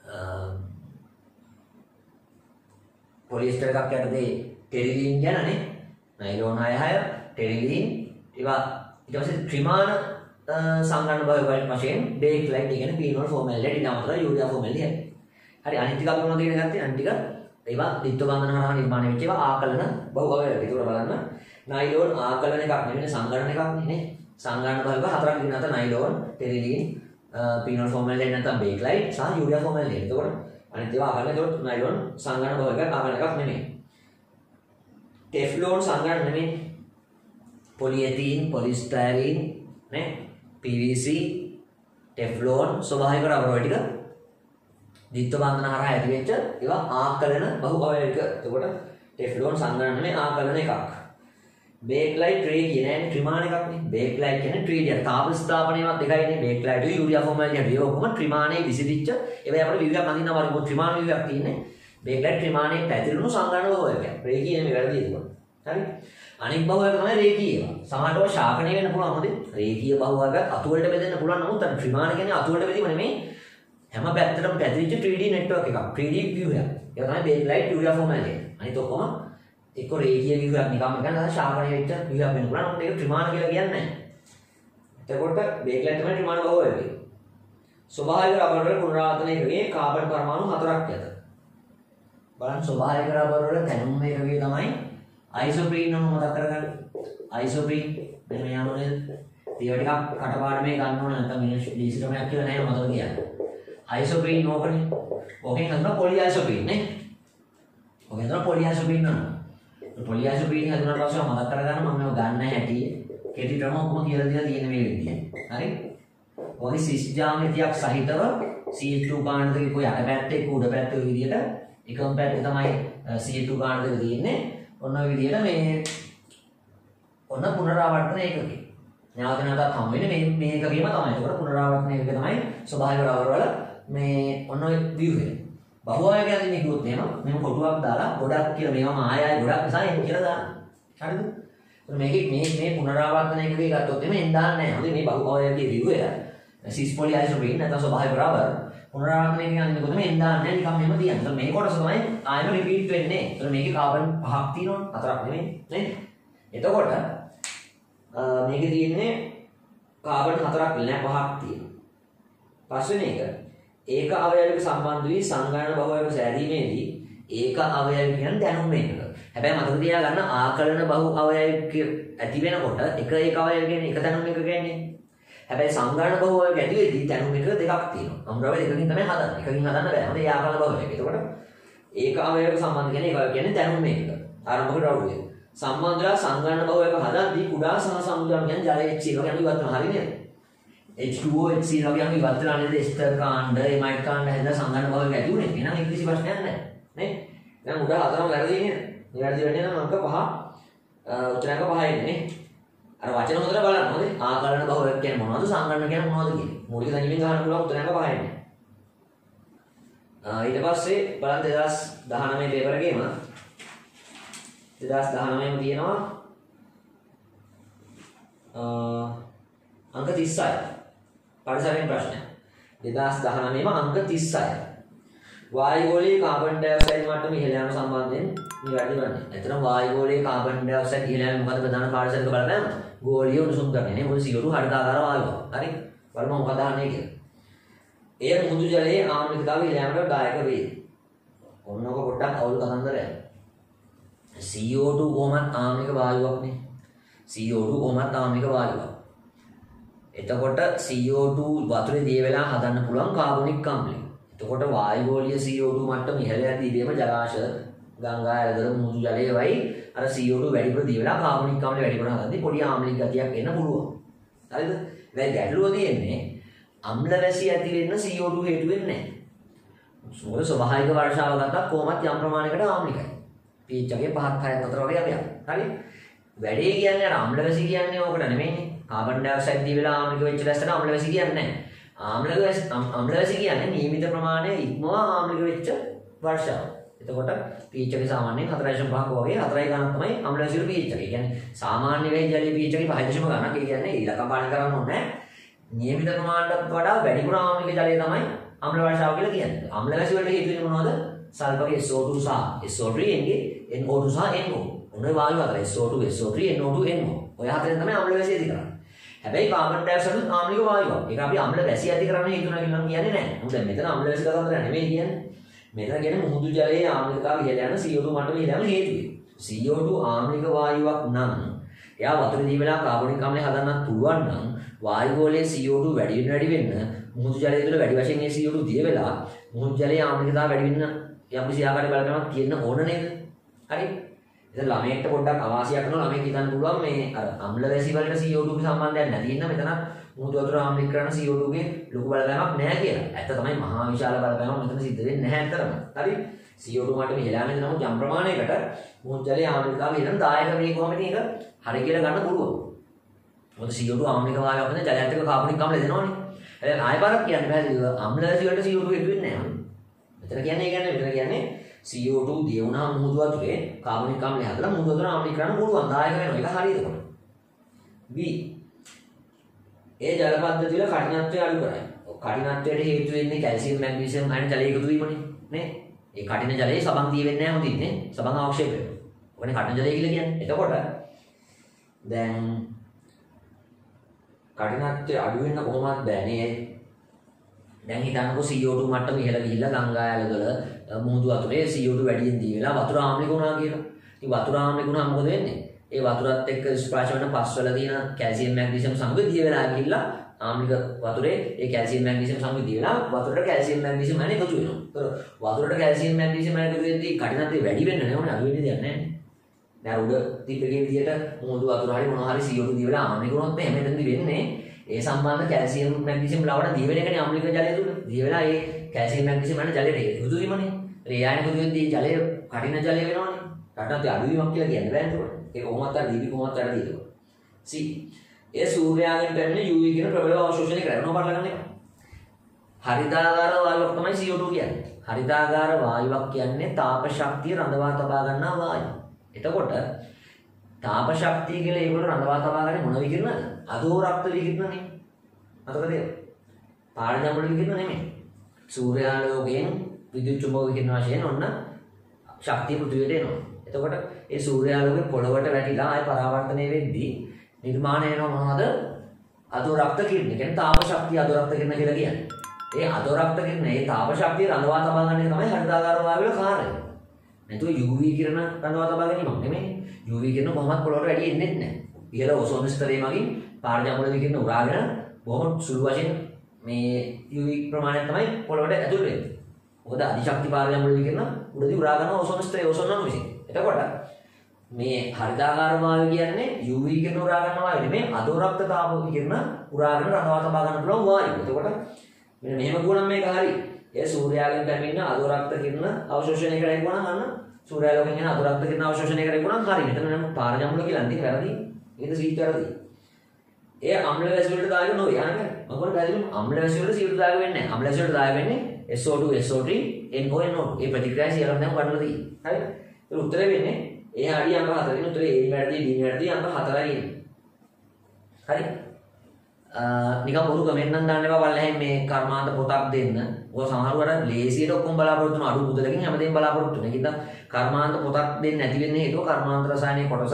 පොලිස්ටර් එකක් යටතේ ටෙරිලීන් ගැනනේ. නයිලෝන් 6,6 ටෙරිලීන් ඒවා ඊට පස්සේ ත්‍රිමාන සංගණන බහුවයන් වශයෙන් බේක්ලයිට් කියන පීනෝල් ෆෝමැල්ඩේට් ඊට අමතරව යූරියා ෆෝමැල්ඩේට්. හරි අනිත් ටික අපි මොනවද ඉගෙන ගත්තේ? අනිත් ටික ඒවා ද්විත්ව බන්ධන හරහා නිර්මාණය වෙච්ච ඒවා ආකලන බහු අවයව. ඒක බලන්න නයිලෝන් ආකලන එකක් නෙවෙයි සංගණන එකක් නේ. සංගණන බහුව හතරක් ඉගෙන ගත්තා. නයිලෝන්, ටෙරිලීන්, පීනෝල් ෆෝමැල්ඩේට් නැත්නම් බේක්ලයිට් සහ යූරියා ෆෝමැල්ඩේට්. එතකොට අනිත් ඒවා ආකලන. එතකොට නයිලෝන් සංගණන බහුව එකක් ආකලන එකක් නෙමෙයි. ටෙෆ්ලෝන් සංගණන නෙමෙයි. පොලිඑතීන්, පොලිස්ටයිරීන් නේ, PVC, ටෙෆ්ලෝන්, ස්වභාවික රබර් වල ටික ද්විත්ව බන්ධන හරහා ඇති වෙච්ච ඒවා ආකලන බහු අවයවික. එතකොට ටෙෆ්ලෝන් සංගණන නෙමෙයි ආකලන එකක්. බේක්ලයිට් ට්‍රේ කියන්නේ ත්‍රිමාන එකක් නේ. බේක්ලයිට් කියන්නේ ට්‍රේඩිය. තාප ස්ථාපනයවත් එකයිනේ. බේක්ලයිට් යූරියා ෆෝමැල්ඩේට් ඒ ඔක්කොම ත්‍රිමානයේ විසිරිච්ච ඒවා අපිට විවිධයක් අඳින්න වරින් ත්‍රිමාන විවිධයක් තියෙන්නේ. බේක්ලයිට් ත්‍රිමානයේ පැතිරුණු සංගණන බහු අවයවයක්. ට්‍රේ කියන්නේ මේ වැරදි ඒක. හරි. අනිත් බහු අවයව තමයි රේඛීය. සමහරව ශාකණය වෙන්න පුළුවන් මොකද? රේඛීය බහු අවයව අතු වලට බෙදෙන්න පුළුවන්. නමුත් අර ත්‍රිමාන කියන්නේ අතු වලට බෙදීම නෙමෙයි. හැම පැත්තටම පැතිරිච්ච 3D network එකක්. 3D view එකක්. ඒක තමයි බේක්ලයිට් යූරියා ෆෝමැල්ඩේට්. අනිත් ඔක්කොම එක්ක රේඛීය view එකක් නිකම්ම ගන්න ශාකණය වෙච්ච view එකක් වෙන්න පුළුවන්. නමුත් ඒක ත්‍රිමාන කියලා කියන්නේ නැහැ. එතකොට බේක්ලයිට් තමයි ත්‍රිමාන බහු අවයවය. ස්වභාවික රබර් වල පුනරාවර්තන එකකේ කාබන් පරමාණු 4ක් ඇත. බලන්න ස්වභාවික රබර් වල තැනුම් එකකේ තමයි අයිසෝප්‍රීන් නම මතක් කරගන්න. අයිසෝප්‍රීන් මෙන්න යනෝනේ. ඒවා ටිකක් කටපාඩමේ ගන්න ඕන නැත්නම් ලීසි ක්‍රමයක් කියලා නෑ මතක තියාගන්න. අයිසෝප්‍රීන් ඕකනේ. ඕකෙන් හදන පොලි අයිසෝප්‍රීන් නේ. ඕකෙන් හදන පොලි අයිසෝප්‍රීන් නම. පොලි අයිසෝප්‍රීන් හදුනාට පස්සේ මතක් කරගන්න මම මේක ගන්න හැටි කෙටි ක්‍රම ඔක්කොම කියලා දීලා තියෙන මේ විදිහට. හරි? ඔගේ සිස් ජ්‍යාමිතියක් සහිතව CH2 ගාන දෙකේ කොයි අර පැත්තේ උඩ පැත්තේ ඔය විදිහට එකම පැත්තේ තමයි CH2 ගාන දෙක තියෙන්නේ. ඔන්න ඔය විදිහට මේ ඔන්න පුනරාවර්තන ඒකකේ. නැවත නැවතත් හම් වෙන්නේ මේ එකකේම තමයි. ඒකට පුනරාවර්තන ඒකක තමයි ස්වභාවික රබර් වල මේ ඔන්න ඔය view එක. බහු අවයවයක් ගැන කිව්වොත් එහෙම මෙන්න කොටුවක් දාලා ගොඩක් කියලා මේවා මායයි ගොඩක් නිසා එන්න කියලා දාන්න. හරිද? මේකේ මේ පුනරාවර්තන ඒකකේ ගත්තොත් එහෙම එන්න දාන්නේ නැහැ. මේ බහු අවයවයේ view එක සිස් පොලි අයිසෝප්‍රීන් නැත්නම් ස්වභාවික රබර් පුනරාවර්තනය කියන්නේ කොහොමද එන්න දාන්නේ නිකන් මෙහෙම තියන්න. ඒතර මේ කොටස තමයි ආයෙම රිපීට් වෙන්නේ. ඒතර මේකේ කාබන් 5ක් තියෙනවනේ 4ක් නෙමෙයි නේද? එතකොට මේකේ තියෙන්නේ කාබන් 4ක් නෑ 5ක් තියෙනවා. පස්වෙනි එක ඒක අවයවයක සම්බන්ධ වී සංගණන බහුවයක සෑදීමේදී ඒක අවයව කියන දැනුම මේක. හැබැයි මතක තියාගන්න ආකලන බහු අවයවයක ඇති වෙනකොට එක අවයව කියන්නේ එක දැනුම එක කියන්නේ. හැබැයි සංගණන බහුවයක ඇති වෙද්දී දැනුම එක දෙකක් තියෙනවා. අමුද්‍රව්‍ය දෙකකින් තමයි හදන්නේ. එකකින් හදන්න බෑ. මොකද ඒ ආකලන බහුවයක. එතකොට ඒක අවයවයක සම්බන්ධ කියන්නේ ඒක කියන්නේ දැනුම මේක. ආරම්භක ද්‍රව්‍ය. සම්බන්ධලා සංගණන බහුවයක හදද්දී කුඩා සහ සමුද්‍රම් කියන්නේ ජලය HCl වගේ ඉවත් වෙනවා. හරි නේද? H2O HCl වගේ අපි ඉවත් වෙලා නේද? ස්තර කාණ්ඩ, එමයිඩ් කාණ්ඩ හැදලා සංගණන බහුවයක ඇති උනේ. එහෙනම් ඒක කිසි ප්‍රශ්නයක් නැහැ. නේ? දැන් උඩ හතරම වැරදි නේද? නිවැරදි වෙන්නේ නම් අංක 5 උත්තරංක 5 එන්නේ නේ. අර වචන හොඳට බලන්න හොඳේ. ආකලන බහුවයක් කියන්නේ මොනවද? සංගණන කියන්නේ මොනවද කියන්නේ. මූලික දැනීමෙන් ගන්න පුළුවන් උත්තරංක 5 එන්නේ. ඊට පස්සේ බලන්න 2019 පේපර් එකේම 2019 ම තියෙනවා අංක 36. පරිසරයෙන් ප්‍රශ්නයක්. 2019 ම අංක 36. වායුගෝලීය කාබන් ඩයොක්සයිඩ් මට්ටම ඉහළ යාම සම්බන්ධයෙන් නිවැරදි වන්නේ. එතන වායුගෝලීය කාබන් ඩයොක්සයිඩ් ඉහළ යාම මොකද ප්‍රධාන පාරිසරික බලපෑම? ගෝලීය උණුසුම් කරන්නේ. මොකද CO2 හරිතාකාර වායුව. හරි. බලමු මොකද අහන්නේ කියලා. එය මුහුදු ජලයේ ආම්ලිකතාවය ඉහළ යාමට දායක වේ. ඔන්නෝක පොඩ්ඩක් අවුල් කතන්දරයක්. CO2 කොහොමත් ආම්ලික වායුවක් නේ. CO2 කොහොමත් ආම්ලික වායුවක්. එතකොට CO2 වතුරේ දිය වෙලා හදන්න පුළුවන් කාබොනික් අම්ලය. එතකොට වායුගෝලීය CO2 මට්ටම ඉහළ යද්දීම ජලාශය ගංගා ඇලදොල මුහුදු ජලයේ වයි අර CO2 වැඩිපුර දිය වෙලා කාබොනික් අම්ලය වැඩිපුර හදද්දී පොඩි ආම්ලික ගතියක් එන්න පුළුවන්. හරිද? දැන් ගැටලුව තියෙන්නේ අම්ල වැසි ඇති වෙන්න CO2 හේතු වෙන්නේ නැහැ. මොකද ස්වභාවික වර්ෂාව ගත්තත් කොහොමත් යම් ප්‍රමාණයකට ආම්ලිකයි. pH එකේ 5ක් 6ක් අතර වගේ අපියක්. හරි? වැඩේ කියන්නේ අර අම්ල වැසි කියන්නේ ඕකට නෙමෙයිනේ. කාබන් ඩයොක්සයිඩ් දී වෙලා ආම්ලික වෙච්ච දැස්සට අම්ල වැසි කියන්නේ නැහැ. අම්ල වැසි කියන්නේ නියමිත ප්‍රමාණය ඉක්මවා ආම්ලික වෙච්ච වර්ෂාව. එතකොට pH එක සාමාන්‍යයෙන් 4.5ක වගේ 4 ගණන් තමයි අම්ල වැසි වල pH එක. ඒ කියන්නේ සාමාන්‍ය වෙයි ජලයේ pH එකේ 5.5 ගණනක්. ඒ කියන්නේ ඉලක්ක පාලනය කරන්න ඕනේ නැහැ. නියමිත ප්‍රමාණයට වඩා වැඩි ප්‍රමාණික ජලය තමයි අම්ල වර්ෂාව කියලා කියන්නේ. අම්ල වැසි වලට හේතු වෙන්නේ මොනවද? සල්ෆර් SO2 සහ SO3 එන්නේ NO2 සහ NO. ඔන්න වායු අතර SO2 SO3 NO2 NO. ඔය හතරෙන් තමයි අම්ල වැසි ඇති කරන්නේ. හැබැයි කාබන් ඩයොක්සයිඩ් ආම්ලික වායුවක්. ඒක අපි අම්ල වැසි ඇති කරන්න හේතුණා කියලා කියන්නේ නැහැ. මොකද මෙතන අම්ල වැසි කතන්දර නෙමෙයි කියන්නේ. මෙතන කියන්නේ මුහුදු ජලයේ ආම්ලිකතාව ඉහළ යන CO2 මට්ටම ඉහළ යන හේතුව. CO2 ආම්ලික වායුවක් නම් එයා වතුරේ දී වෙලා කාබොනික් අම්ලය හදන්නත් පුළුවන් නම් වායුගෝලයේ CO2 වැඩි වෙන්න මුහුදු ජලය තුළ වැඩි වශයෙන් ඒ CO2 දිය වෙලා මුහුදු ජලයේ ආම්ලිකතාව වැඩි වෙන්න යම් කිසි ආකාරයක බලපෑමක් තියෙන්න ඕන නේද? හරි. ඉතින් ළමයෙක්ට පොඩ්ඩක් අවාසියක් කරනවා ළමයෙක් හිතන්න පුළුවන් මේ අර අම්ල වැසි වලට CO2 ගේ සම්බන්ධයක් නැති ඉන්න මෙතන මුහුදු වතුර ආම්ලික කරන CO2 ගේ ලොකු බලපෑමක් නැහැ කියලා. ඇත්ත තමයි මහා විශාල බලපෑමක් මෙතන සිද්ධ වෙන්නේ නැහැ අතරම. හරි. CO2 මට්ටම ඉහළ යන නමුත් යම් ප්‍රමාණයකට මුහුදු ජලයේ ආම්ලිකතාව ඉහළට දායක වෙන්නේ කොහොමද මේක හරි කියලා ගන්න පුළුවන්. මොකද CO2 ආම්ලික වායුවක් නේ ජලයත් එක්ක කාබොනික් අම්ලය දෙනවනේ. එහෙනම් ආයෙ පාරක් කියන්න බෑ අම්ල වැසි වලට CO2 හේතු වෙන්නේ නැහැ. මෙතන කියන්නේ CO2 දිය වුණාම මුහුදු වතුරේ කාබොනික් අම්ලය හදලා මුහුදු වතුර ආම්ලික කරන්න පුළුවන්. දායක වෙනවා. ඒක හරියද කොට. B. ඒ ජල පද්ධතිය වල කඨිනත්වය අඩු කරයි. කඨිනත්වයට හේතු වෙන්නේ කැල්සියම් මැග්නීසියම් අයන ජලය එකතු වීමනේ. නේ? ඒ කඨින ජලයේ සබන් දිය වෙන්නේ නැහැ හොඳින් නේ. සබන් අවශ්‍ය වෙනවා. ඔකනේ කඨින ජලය කියලා කියන්නේ. එතකොට දැන් කඨිනත්වය අඩු වෙන්න කොහොමවත් බෑනේ. දැන් හිතන්නකෝ CO2 මට්ටම ඉහළ ගිහිල්ලා ගංගා ඇලදොල මුහුදු වතුරේ CO2 වැඩියෙන් දී වෙලා වතුර ආම්ලික වුණා කියලා. ඉතින් වතුර ආම්ලික වුණාම මොකද වෙන්නේ? ඒ වතුරත් එක්ක ස්පර්ශ වෙන පස්වල තියෙන කැල්සියම් මැග්නීසියම් සංයුග දිය වෙලා ගිහිල්ලා ආම්ලික වතුරේ ඒ කැල්සියම් මැග්නීසියම් සංයුග දිය වෙලා වතුරට කැල්සියම් මැග්නීසියම් අයන එකතු වෙනවා. ඒතර වතුරට කැල්සියම් මැග්නීසියම් අයන එකතු වෙද්දී කඨිනත්වය වැඩි වෙන්න නෑ අඩු වෙන්න දෙයක් නෑ. දැන් උඩ තිබ්බකේ විදියට මුහුදු වතුර හරි මොනවා හරි CO2 දිය වෙලා ආම්ලික වුණොත් මේ හැමෙතනදි වෙන්නේ ඒ සම්බන්ධ කැල්සියම් මැග්නීසියම් ලවණ දිය වෙන එකනේ ආම්ලික ජලය තුල. දිය වෙලා ඒ කැල්සියම් මැග්නීසියම් අයන ජලයට එකතු වීමනේ. රේයයන් එකතු වෙද්දී ජලය කඨින ජලය වෙනවනේ. කඨිනත්වය අඩු වීමක් කියලා කියන්න බෑ ඒකට. ඒක කොහොමවත් අර දීපි කොහොමවත් වැඩ දීලා. C. ඒ සූර්යාගෙන් පැමිණෙන UV කිරණ ප්‍රබලව අවශෝෂණය කරනවා බලන්න එක. හරිතාගාර වායුවක් තමයි CO2 කියන්නේ. හරිතාගාර වායුවක් කියන්නේ තාප ශක්තිය රඳවා තබා ගන්නා වායුව. එතකොට තාප ශක්තිය කියලා ඒගොල්ලෝ රඳවා තබා ගන්නේ මොන විකිරණද? අදෝරක්ත විකිරණනේ. මතකද? පාරජම්බුල විකිරණ නෙමෙයි. සූර්යාලෝකයෙන් විද්‍යුත් චුම්බක විකිරණ වශයෙන් ඔන්න ශක්තිය පෘථිවියට එනවා. එතකොට ඒ සූර්යාලෝකය පොළවට වැටිලා ආය පරාවර්තනය වෙද්දී නිර්මාණය වෙනවා මොනවද? අදෝරක්ත කිරණ. කියන්නේ තාප ශක්තිය අදෝරක්ත කිරණ කියලා කියන්නේ. ඒ අදෝරක්ත කිරණ ඒ තාප ශක්තිය රඳවා තබා ගන්න එක තමයි හරිතාකාර වායු වල කාර්යය. නැතුව UV කිරණ රඳවා තබා ගැනීමක් නෙමෙයි. UV කිරණ කොහොමවත් පොළොවට වැඩි එන්නේ නැහැ. ඉහළ ඕසෝන ස්තරයේ මගින් පාරජම්බුල විකිරණ උරාගෙන බොහොම සුළු වශයෙන් මේ UV ප්‍රමාණය තමයි පොළොවට ඇතුල් වෙන්නේ. මොකද අධිශක්ති පාරජම්බුල විකිරණ උඩදී උරා ගන්න ඕසෝන ස්තරයේ ඕසෝන අණු විසින්. එතකොට මේ හරිතාකාර වායු කියන්නේ UV කිරණ උරා ගන්න වායු නෙමෙයි අදෝරක්ත තාප විකිරණ උරාගෙන රඳවා තබා ගන්න පුළුවන් වායු. එතකොට මෙන්න මෙහෙම ගුණම් මේක හරි. ඒ සූර්යාගෙන් පැමිණෙන අදෝරක්ත කිරණ අවශෝෂණය කරලා ඉක්ුණා ගන්න සූර්යාලෝකයෙන් එන අදෝරක්ත කිරණ අවශෝෂණය කරලා ඉක්ුණා හරි. මෙතන නම් පාරජම්බුල කියලා අන්තිම වැරදි. මේක සීට් වැරදි. ඒ අම්ල වැසි වලට දාගෙන නොවේ. අනක මම කොහොමද දාගෙන අම්ල වැසි වලට සීට් දාගෙන වෙන්නේ නැහැ. අම්ල වැසි වලට දාගෙන වෙන්නේ SO2 SO3 NO NO. ඒ ප්‍රතික්‍රියා සියල්ලම දැන් වඩලා තියෙන්නේ. හරි. ඒක උත්තරේ වෙන්නේ ඒ අඩිය අංක 4 දින උත්තරේ A වැඩි D වැඩි අංක 4යි එන්නේ. හරි. නිකන් බොරු කමෙන්ට් නම් දාන්න එපා බලලා මේ කර්මාන්ත පොතක් දෙන්න. ඔය සමහරවට ලේසියට ඔක්කොම බලාපොරොත්තු වෙන අඩු මුදලකින් හැමදේම බලාපොරොත්තු වෙන. ඒකින්ද කර්මාන්ත පොතක් දෙන්න නැති වෙන්නේ හේතුව කර්මාන්ත රසායනික කොටස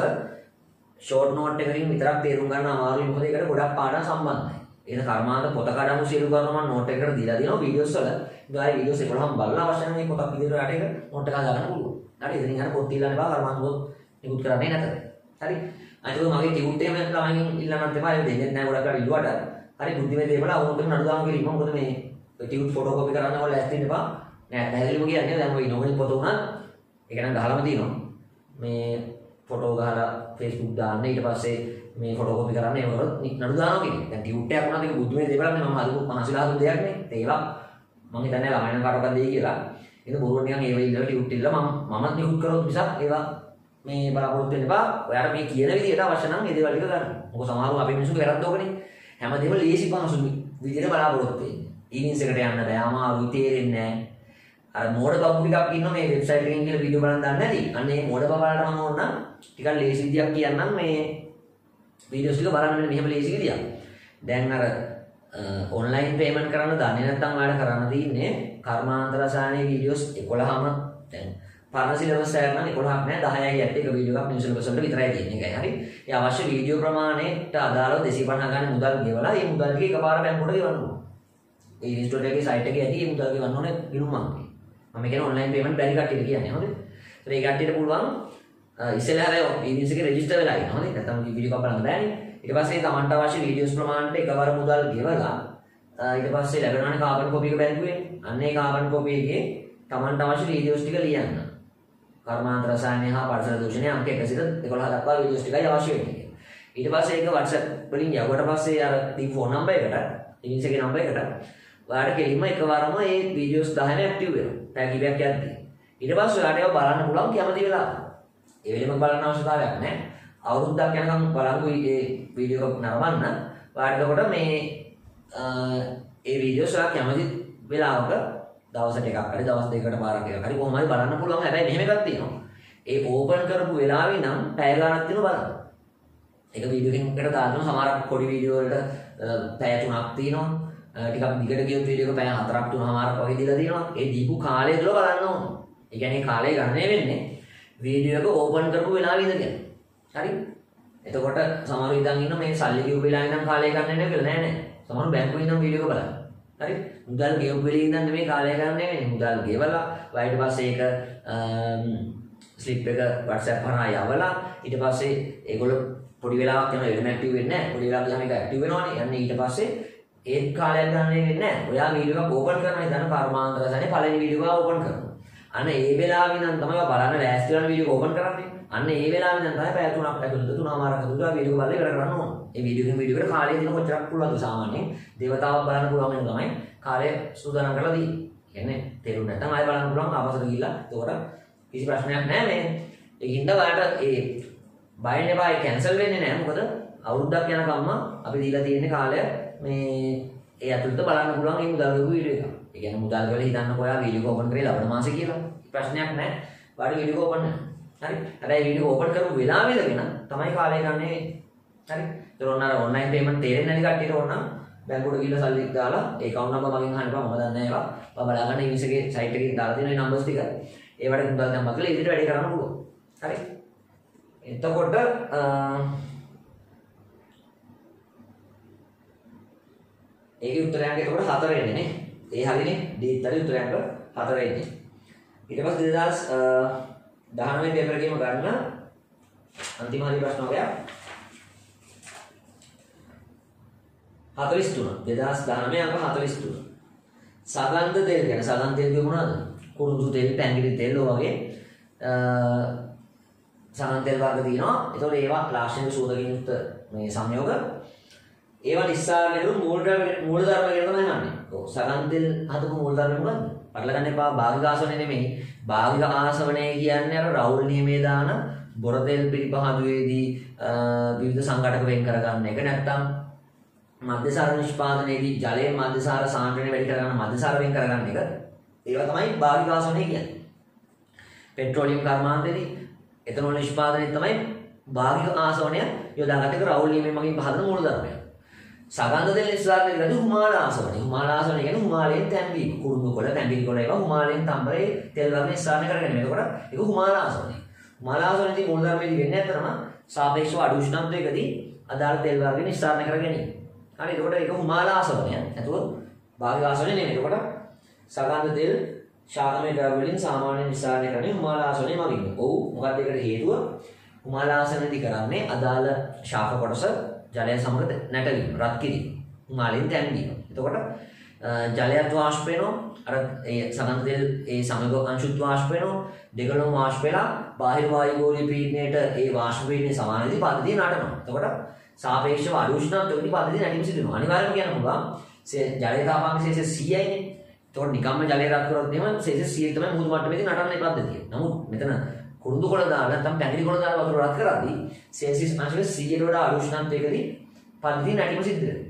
ෂෝට් නෝට් එකකින් විතරක් තේරුම් ගන්න අමාරුයි. මොකද ඒකට ගොඩක් පාඩම් සම්බන්ධයි. එහෙනම් කර්මාන්ත පොත කඩමු සියලු කරනවා මම නෝට් එකකට දීලා දෙනවා වීඩියෝස් වල. ඉතින් වීඩියෝස් 11ම බලලා අවශ්‍ය නම් මේ පොතක් විදිහට යට එක නෝට් එකක් දාගන්න පුළුවන්. හරි ඉතින් අර පොත් දීලා එපා කර්මාන්ත පොත් නිකුත් කරන්නේ නැතද. හරි. අනිත් මගේ ටියුට් එකම ළමයින් ඉල්ලන්නත් එපා. ඒක දෙන්නේ නැහැ ගොඩක් අය ඉල්ලුවට. හරි බුද්ධිමය දේවල් අවුරුද්දකට නඩු දාමු කිරීම. මොකද මේ ටියුට් ෆොටෝකෝපි කරන්න ඕන ලෑස්ති වෙන්න එපා. නෑ පැහැදිලිවම කියන්නේ දැන් ඔය ඉනෝවෙල් පොත උනත් ඒක නම් ගහලම තියෙනවා. මේ ෆොටෝ ගහලා Facebook දාන්න ඊට පස්සේ මේ ෆොටෝකෝපි කරන්න ඒ වරොත් නඩු දානවා කියන්නේ. දැන් ටියුට් එකක් වුණාද ඒක බුද්ධිමය දේවල් නේ මම හදපු මහසිලා හදපු දෙයක් නේ. ඒවා මම හිතන්නේ ළමයින් කාටවත් දෙයි කියලා. ඒක බොරුවට නිකන් ඒව ඉල්ලලා ටියුට් ඉල්ලලා මම නිකුත් කරොත් මිසක් ඒවා මේ බලාපොරොත්තු වෙන්න එපා. ඔයාලා මේ කියන විදිහට අවශ්‍ය නම් මේ දේවල් ටික ගන්න. මොකද සමහරව අපේ මිනිස්සුන්ගේ වැරද්ද ඕකනේ. හැමදේම ලේසි පහසු විදිහට බලාපොරොත්තු වෙන්නේ. ඊනින්ස් එකට යන්න බෑ. අමාරුයි තේරෙන්නේ නැහැ. අර මෝඩ බබ්බු ටිකක් ඉන්නවා මේ වෙබ්සයිට් එකකින් කියලා වීඩියෝ බලන් දාන්න නැති. අන්න ඒ මෝඩ බබාලට මම ඕන නම් ටිකක් ලේසි විදියක් කියන්නම් මේ වීඩියෝස් ටික බලන්න මෙන්න මෙහෙම ලේසි විදියක්. දැන් අර ඔන්ලයින් පේමන්ට් කරන්න දන්නේ නැත්නම් ඔයාලට කරන්න තියෙන්නේ කර්මාන්ත රසායනික වීඩියෝස් 11ම දැන් පරණ සිලබස් එක නම් 11ක් නෑ 10යි යැත් එක වීඩියෝ එකක් නිව් සිලබස් වලට විතරයි තියෙන්නේ. ඒකයි හරි. ඒ අවශ්‍ය වීඩියෝ ප්‍රමාණයට අදාළව 250 ගන්න මුදල් ගෙවලා ඒ මුදල් ටික එකපාර බැංකුවට ගෙවන්න ඕනේ. ඒ ඉන්ස්ටිටියුට් එකේ සයිට් එකේ ඇති ඒ මුදල් ගෙවන්න ඕනේ ගිණුම් අංකේ. මම කියන්නේ ඔන්ලයින් පේමන්ට් බැරි කට්ටියට කියන්නේ හොඳයි. ඒ කට්ටියට පුළුවන් ඉස්සෙල්ලා හැබැයි ඉන්ස්ටිටියුට් එකේ රෙජිස්ටර් වෙලා ඉන්න හොඳයි. නැත්නම් වීඩියෝ එකක් බලන්න බෑනේ. ඊට පස්සේ තමන්ට අවශ්‍ය වීඩියෝස් ප්‍රමාණයට එකවර මුදල් ගෙවලා ඊට පස්සේ ලැබෙනවානේ කාබන් කොපි එක බැංකුවේ. අන්න ඒ කාබන් කොපි එකේ තමන්ට අවශ්‍ය වීඩියෝස් ටික ලියන්න. කර්මාන්ත රසායනය හා පරිසර දූෂණය අංක 1 සිට 11 දක්වා වීඩියෝස් ටිකයි අවශ්‍ය වෙන්නේ. ඊට පස්සේ ඒක WhatsApp වලින් යවුවට පස්සේ අර දීපු ෆෝන් නම්බර් එකට ඉන්ස් එකේ නම්බර් එකට ඔයාලට කෙලින්ම එකවරම මේ වීඩියෝස් 10ම ඇක්ටිව් වෙනවා. පැය කිහිපයක් යද්දී. ඊට පස්සේ ඔයාලට ඒවා බලන්න පුළුවන් කැමති වෙලාවක. ඒ වෙලෙම බලන්න අවශ්‍යතාවයක් නැහැ. අවුරුද්දක් යනකම් බලංගු මේ වීඩියෝ එක නරඹන්න. ඔයාලට එතකොට මේ ඒ වීඩියෝස් ඔයාලා කැමති වෙලාවක දවසට එකක් හරි දවස් දෙකකට පාරක් එකක් හරි කොහොම හරි බලන්න පුළුවන්. හැබැයි මෙහෙම එකක් තියෙනවා. ඒ ඕපන් කරපු වෙලාවේ නම් පැය ගාණක් තියෙනවා බලන්න. ඒක වීඩියෝ එකකට දානවා. සමහරක් පොඩි වීඩියෝ වලට පැය 3ක් තියෙනවා. ටිකක් දිගට ගියොත් වීඩියෝ එක පැය 4ක් 3මාරක් වගේ දීලා තියෙනවා. ඒ දීපු කාලය තුල බලන්න ඕන. ඒ කියන්නේ කාලය ගණනය වෙන්නේ වීඩියෝ එක ඕපන් කරපු වෙලාවේ ඉඳගෙන. හරි? එතකොට සමහරව ඉඳන් ඉන්න මේ සල්ලි කියු වෙලාවේ ඉඳන් කාලය ගන්න නැහැ කියලා නෑ. සමහරව බැංකුවේ ඉඳන් වීඩියෝ එක බලන්න. හරි? මුදල් ගෙවපු වෙලේ ඉඳන් නෙමෙයි කාලය ගන්න වෙන්නේ. මුදල් ගෙවලා ඊට පස්සේ ඒක ස්ලිප් එක WhatsApp හරහා යවලා ඊට පස්සේ ඒගොල්ලෝ පොඩි වෙලාවක් යනවා එළම ඇක්ටිව් වෙන්නේ නැහැ. පොඩි වෙලාවක් ගියාම ඒක ඇක්ටිව් වෙනවනේ. යන්නේ ඊට පස්සේ ඒත් කාලයක් ගන්න වෙන්නේ නැහැ. ඔයා වීඩියෝ එකක් ඕපන් කරනවා ඉතින් කර්මාන්ත රසායනේ පළවෙනි වීඩියෝ එක ඕපන් කරනවා. අන්න ඒ වෙලාවෙ ඉඳන් තමයි බලන්න ලෑස්ති වෙන වීඩියෝ ඕපන් කරන්නේ. අන්න ඒ වෙලාවෙ ඉඳන් තමයි පැය 3ක් ඇතුළත 3මාරක් ඇතුළත වීඩියෝ බලලා ඉවර කරන්න ඕන. ඒ වීඩියෝ එකට කාලය දෙන කොච්චරක් පුළුවන්ද සාමාන්‍යයෙන් දේවතාවක් බලන්න පුළුවන් වෙන තමයි කාලය සූදානම් කරලා දී. කියන්නේ තේරුම් නැත්නම් ආයෙ බලන්න පුළුවන් ආපස්සට ගිහිල්ලා. එතකොට කිසි ප්‍රශ්නයක් නැහැ මේ. ඒකින්ද ඔයාලට ඒ බයෙන් එපා ඒ කැන්සල් වෙන්නේ නැහැ. මොකද අවුරුද්දක් යනකම්ම අපි දීලා තියෙන කාලය මේ ඒ ඇතුළත බලන්න පුළුවන් මේ මුදල් ගොඩ වීඩියෝ එක. ඒ කියන්නේ මුදල් වල හිතන්නකෝ ඔයා වීඩියෝ ඕපන් කරේ ලබන මාසේ කියලා. ප්‍රශ්නයක් නැහැ. වාඩි වීඩියෝ ඕපන් නැහැ. හරි. හැබැයි වීඩියෝ ඕපන් කරපු වෙලාවෙ ඉඳගෙන තමයි කාලය ගන්නෙ. හරි. ඒතර ඔන්න අර ඔන්ලයින් පේමන්ට් තේරෙන්නේ නැති කට්ටියට ඕන නම් බැංකුවට ගිහලා සල්ලි දාලා ඒ account number මගෙන් අහන්න බෑ. මම දන්නේ නැහැ ඒවා. ඔයා බලාගන්න ඉංග්‍රීසි එකේ site එකකින් දාලා තියෙන මේ numbers ටික. ඒවට මුදල් දැම්මා කියලා ඉදිරියට වැඩි කරන්න පුළුවන්. හරි. එතකොට ඒකේ උත්තරයන්ක එතකොට 4 එන්නේ නේ. ඒ හරිනේ. D උත්තරේ උත්තරයන්ක 4 එන්නේ. ඊට පස්සේ 2019 පේපර් එකේම ගන්න අන්තිම හරි ප්‍රශ්න වගේක් 43 2019 අංක 43 සගන්ධ තෙල් කියන්නේ සගන්ධ තෙල් කිය මොනවද? කුරුඳු තෙල්, පැංගිරි තෙල් වගේ සගන්ධ තෙල් වර්ග තියෙනවා. ඒතකොට ඒවා ලාක්ෂණික සූදකින් යුක්ත මේ සංයෝග ඒවා නිස්සාරණය කරු මූලධර්ම කියන තමයි අහන්නේ. ඔව් සගන්ධ තෙල් හදපු මූලධර්ම මොකද්ද? පටල ගන්න එපා භාගික ආසවණය නෙමෙයි. භාගික ආසවණය කියන්නේ අර රවුල් නියමයේ දාන බොර තෙල් පිළිපහදුවේදී විවිධ සංඝටක වෙන් කරගන්න එක. නැත්නම් මධ්‍යසාර නිෂ්පාදනයේදී ජලයේ මධ්‍යසාර සාන්ද්‍රණය වැඩි කරගන්න මධ්‍යසාර වෙන් කරගන්න එක. ඒවා තමයි භාගික ආසවණය කියන්නේ. පෙට්‍රෝලියම් කර්මාන්තයේදී එතනෝල් නිෂ්පාදනයේ තමයි භාගික ආසවණය යොදාගත එක රවුල් නියමයේ මගින් පහදන මූලධර්මය. සගන්ධ තෙල් නිස්සාරණය කරද්දී හුමාල ආසවණය. හුමාල ආසවණය කියන්නේ හුමාලයෙන් තැන්වීම. කුරුඳු කොළ, පැංගිරි කොළ ඒවා හුමාලයෙන් තම්බරේ තෙල් වර්ග නිස්සාරණය කරගෙන. එතකොට ඒක හුමාල ආසවණය. හුමාල ආසවණයේදී මූලධර්මයේදී වෙන්නේ අතරම සාපේක්ෂව අඩු උෂ්ණත්වයකදී අදාළ තෙල් වර්ග නිස්සාරණය කර ගැනීම. හරි එතකොට ඒක හුමාල ආසවණය. එතකොට භාගික ආසවණය නෙමෙයි. එතකොට සගන්ධ තෙල් ශාකමය ද්‍රව්‍ය වලින් සාමාන්‍ය නිස්සාරණය කරන්නේ හුමාල ආසවණය මගින්. ඔව් මොකක්ද ඒකට හේතුව? හුමාල ආසවණයදී කරන්නේ අදාළ ශාක කොටස ජලය සමග නැටවීම, රත් කිරීම, හුමාලයෙන් තැන්වීම. එතකොට ජලයත් වාෂ්ප වෙනවා. අර ඒ සගන්ධ තෙල් ඒ සමග අංශුත් වාෂ්ප වෙනවා. දෙකලම වාෂ්ප වෙලා බාහිර වායු ගෝලීය පීඩනයට ඒ වාෂ්ප පීඩනයේ සමානදී පද්ධතිය නටනවා. එතකොට සාපේක්ෂව අඩු උෂ්ණත්වයකදී පද්ධතිය නැටීම සිදු වෙනවා. අනිවාර්යයෙන්ම කියන්න පුළුවන් ජලයේ තාපාංක ශේෂය 100යිනේ. එතකොට නිකම්ම ජලය රත් කරොත් එහෙම ශේෂය 100 තමයි මුහුදු මට්ටමේදී නටන්නේ මේ පද්ධතිය. නමුත් මෙතන කුරුඳු කොළ දාලා නැත්නම් පැංගිරි කොළ දාලා වතුර රත් කරද්දී සෙල්සියස් අංශක 100ට වඩා අඩු උෂ්ණත්වයකදී පද්ධතිය නැටීම සිද්ධ වෙනවා.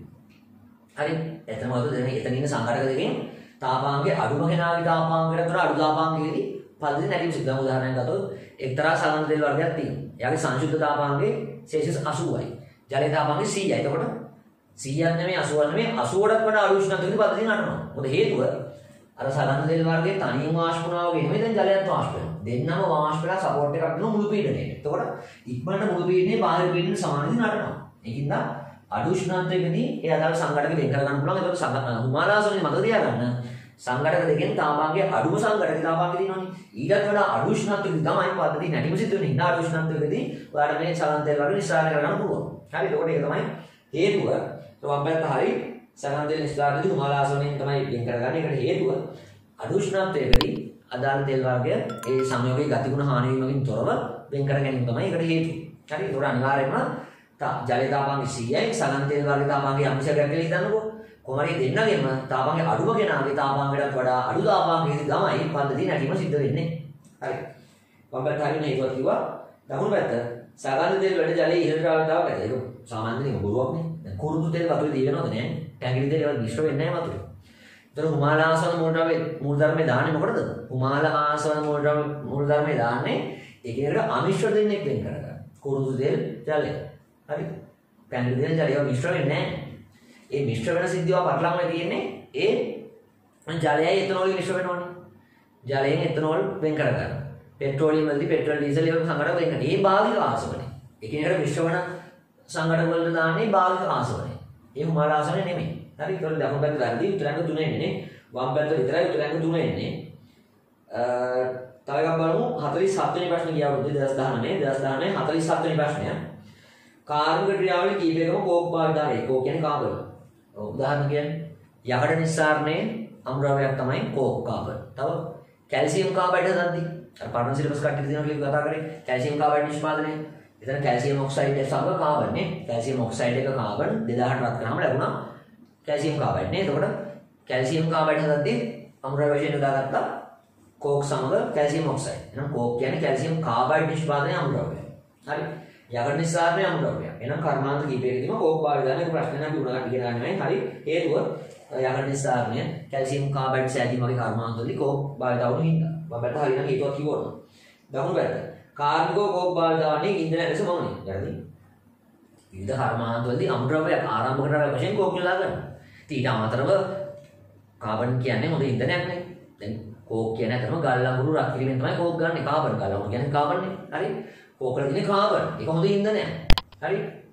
හරි එතන වලද එතන ඉන්න සංඝටක දෙකෙන් තාපාංකයේ අඩුම කෙනාගේ තාපාංකයට වඩා අඩු තාපාංකයකදී පද්ධතිය නැටීම සිද්ධ වෙනවා. උදාහරණයක් ගත්තොත් එක්තරා සගන්ධ තෙල් වර්ගයක් තියෙනවා. එයාගේ සංශුද්ධ තාපාංකය සෙල්සියස් 80යි. ජලයේ තාපාංකය 100යි. එතකොට 100ක් නෙමෙයි 80ක් නෙමෙයි 80ටත් වඩා අඩු උෂ්ණත්වයකදී පද්ධතිය නටනවා. මොකද හේතුව අර සගන්ධ තෙල් වර්ගයේ තනියම වාෂ්ප වුණා වගේ නෙමෙයි දැන් ජලයත් වාෂ්ප වෙනවා. දෙන්නම වාෂ්ප වෙලා සපෝට් එකක් දෙනවා මුළු පීඩනයට. එතකොට ඉක්මනට මුළු පීඩනයේ බාහිර පීඩනයට සමානදී නටනවා. ඒකින්ද අඩු උෂ්ණත්වයකදී ඒ අදාළ සංඝටක වෙන් කර ගන්න පුළුවන්. ඒකට හුමාල ආසවණේ මතක තියාගන්න. සංඝටක දෙකෙන් තාපාංකයේ අඩුම සංඝටක තාපාංකය තියෙනවනේ. ඊටත් වඩා අඩු උෂ්ණත්වයකදී තමයි පද්ධතිය නැටීම සිද්ධ වෙන්නේ. ඉන්න අඩු උෂ්ණත්වයකදී ඔයාලට මේ සගන්ධ තෙල් වර්ග නිස්සාරණය කරගන්න පුළුවන්. හරි එතකොට ඒක තමයි හේතුව. වම්බැත්ත හරි සගන්ධ තෙල් නිස්සාරණයදී හුමාල ආසවණයෙන් තමයි වෙන් කරගන්නේ. ඒකට හේතුව අඩු උෂ්ණත්වයකදී අදාළ තෙල් වර්ගය ඒ සංයෝගයේ ගතිගුණ හානි වීමකින් තොරව වෙන් කර ගැනීම තමයි ඒකට හේතුව. හරි ඒකට අනිවාර්යයෙන්ම ජලයේ තාපාංකය 100යි සගන්ධ තෙල් වර්ගයේ තාපාංකය අංශයක් කියලා හිතන්නකෝ. කොහොමරි දෙන්නගෙම තාපාංකය අඩුම කෙනාගේ තාපාංකයටත් වඩා අඩු තාපාංකයකදී තමයි පද්ධතිය නැටීම සිද්ධ වෙන්නේ. හරි. වම් පැත්ත හරියනේ ඒකවත් කිව්වා. දකුණු පැත්ත සගන්ධ තෙල් වැඩ ජලයේ ඉහළට ආවතාවක් ඇති. ඒක සාමාන්‍යයෙන් බොරුවක්නේ. දැන් කුරුඳු තෙල් වතුරේ දී වෙනවද නැහැ? පැංගිරි තෙල් ඒවා මිශ්‍ර වෙන්නේ නැහැ වතුරේ. ඒතර හුමාල ආසවන මූලධර්මයේ දාන්නේ මොකටද? හුමාල ආසවන මූලධර්මයේ දාන්නේ ඒකේකට අමිශ්‍ර දෙන්නෙක් වෙන් කරගන්න. කුරුඳු තෙල් ජලය. හරි. පැංගිරි තෙල් ජලය මිශ්‍ර වෙන්නේ නැහැ. ඒ මිශ්‍ර වෙන සිද්ධියව පටලවන්න තියෙන්නේ ඒ ජලයයි එතනෝල් මිශ්‍ර වෙනවනේ. ජලයෙන් එතනෝල් වෙන් කරගන්න. පෙට්‍රෝලියම් වලදී පෙට්‍රල් ඩීසල් ඒවා සංඝටක වෙන් කරනවා. ඒ භාගික ආසවනේ. ඒකේකට මිශ්‍ර වෙන සංඝටක වලට දාන්නේ භාගික ආසවනේ. ඒ හුමාල ආසවනේ නෙමෙයි. හරි ඒතකොට දකුණු පැත්ත වැරදි උත්තරංග 3 එන්නේ. වම් පැත්ත විතරයි උත්තරංග 3 එන්නේ. තව එකක් බලමු 47 වෙනි ප්‍රශ්නේ ගියාවොත් 2019 47 වෙනි ප්‍රශ්නය. කාර්මික ක්‍රියාවලිය කීපයකම කෝක් භාවිතාවේ. කෝක් කියන්නේ කාබන්. උදාහරණ කියන්නේ යකඩ නිස්සාරණයේ අමුද්‍රව්‍යයක් තමයි කෝක් කාබන්. තව කැල්සියම් කාබයිඩ් හදද්දී අර පරණ සිලබස් කට්ටිය දිනන කියලා කතා කරේ කැල්සියම් කාබයිඩ් නිෂ්පාදනය. එතන කැල්සියම් ඔක්සයිඩ් එක සමග කාබන් නේ. කැල්සියම් ඔක්සයිඩ් එක කාබන් 2000ට රත් කරාම ලැබුණා කැල්සියම් කාබයිඩ් නේ. එතකොට කැල්සියම් කාබයිඩ් හදද්දී අමුද්‍රව්‍ය වශයෙන් යොදාගත්තා කෝක් සමග කැල්සියම් ඔක්සයිඩ්. එහෙනම් කෝක් කියන්නේ කැල්සියම් කාබයිඩ් නිෂ්පාදනයේ අමුද්‍රව්‍යය. හරි. යකඩ නිස්සාරණයේ අමුද්‍රව්‍යය. එහෙනම් කර්මාන්ත කීපයකදීම කෝක් භාවිතන එක ප්‍රශ්නයක් අපි උනගන්න කියලා නෙමෙයි. හරි. හේතුව යකඩ නිස්සාරණය කැල්සියම් කාබයිඩ් සෑදීම වගේ කර්මාන්තවලදී කෝක් භාවිත වුණු හින්දා. වම් පැත්ත හරියනම් හේතුවක් කිව්වොත්. දකුණු පැත්ත කාර්මිකව කෝක් භාවිතවන්නේ ඉන්ධන ලෙස මොන්නේ? යටි. විවිධ කර්මාන්තවලදී අමුද්‍රව්‍යයක් ආරම්භක ද්‍රව්‍ය වශයෙන් කෝක් යොදා ගන්නවා. ඊට අමතරව කාබන් කියන්නේ හොඳ ඉන්ධනයක් නේ. දැන් කෝක් කියන්නේ අතරම ගල් අඟුරු රත් කිරීමෙන් තමයි කෝක් ගන්න. කාබන් ගල් අඟුරු කියන්නේ කාබන් නේ. හරි. කෝක් වල තියෙන කාබන් ඒක හොඳ ඉන්ධනයක්. හරි.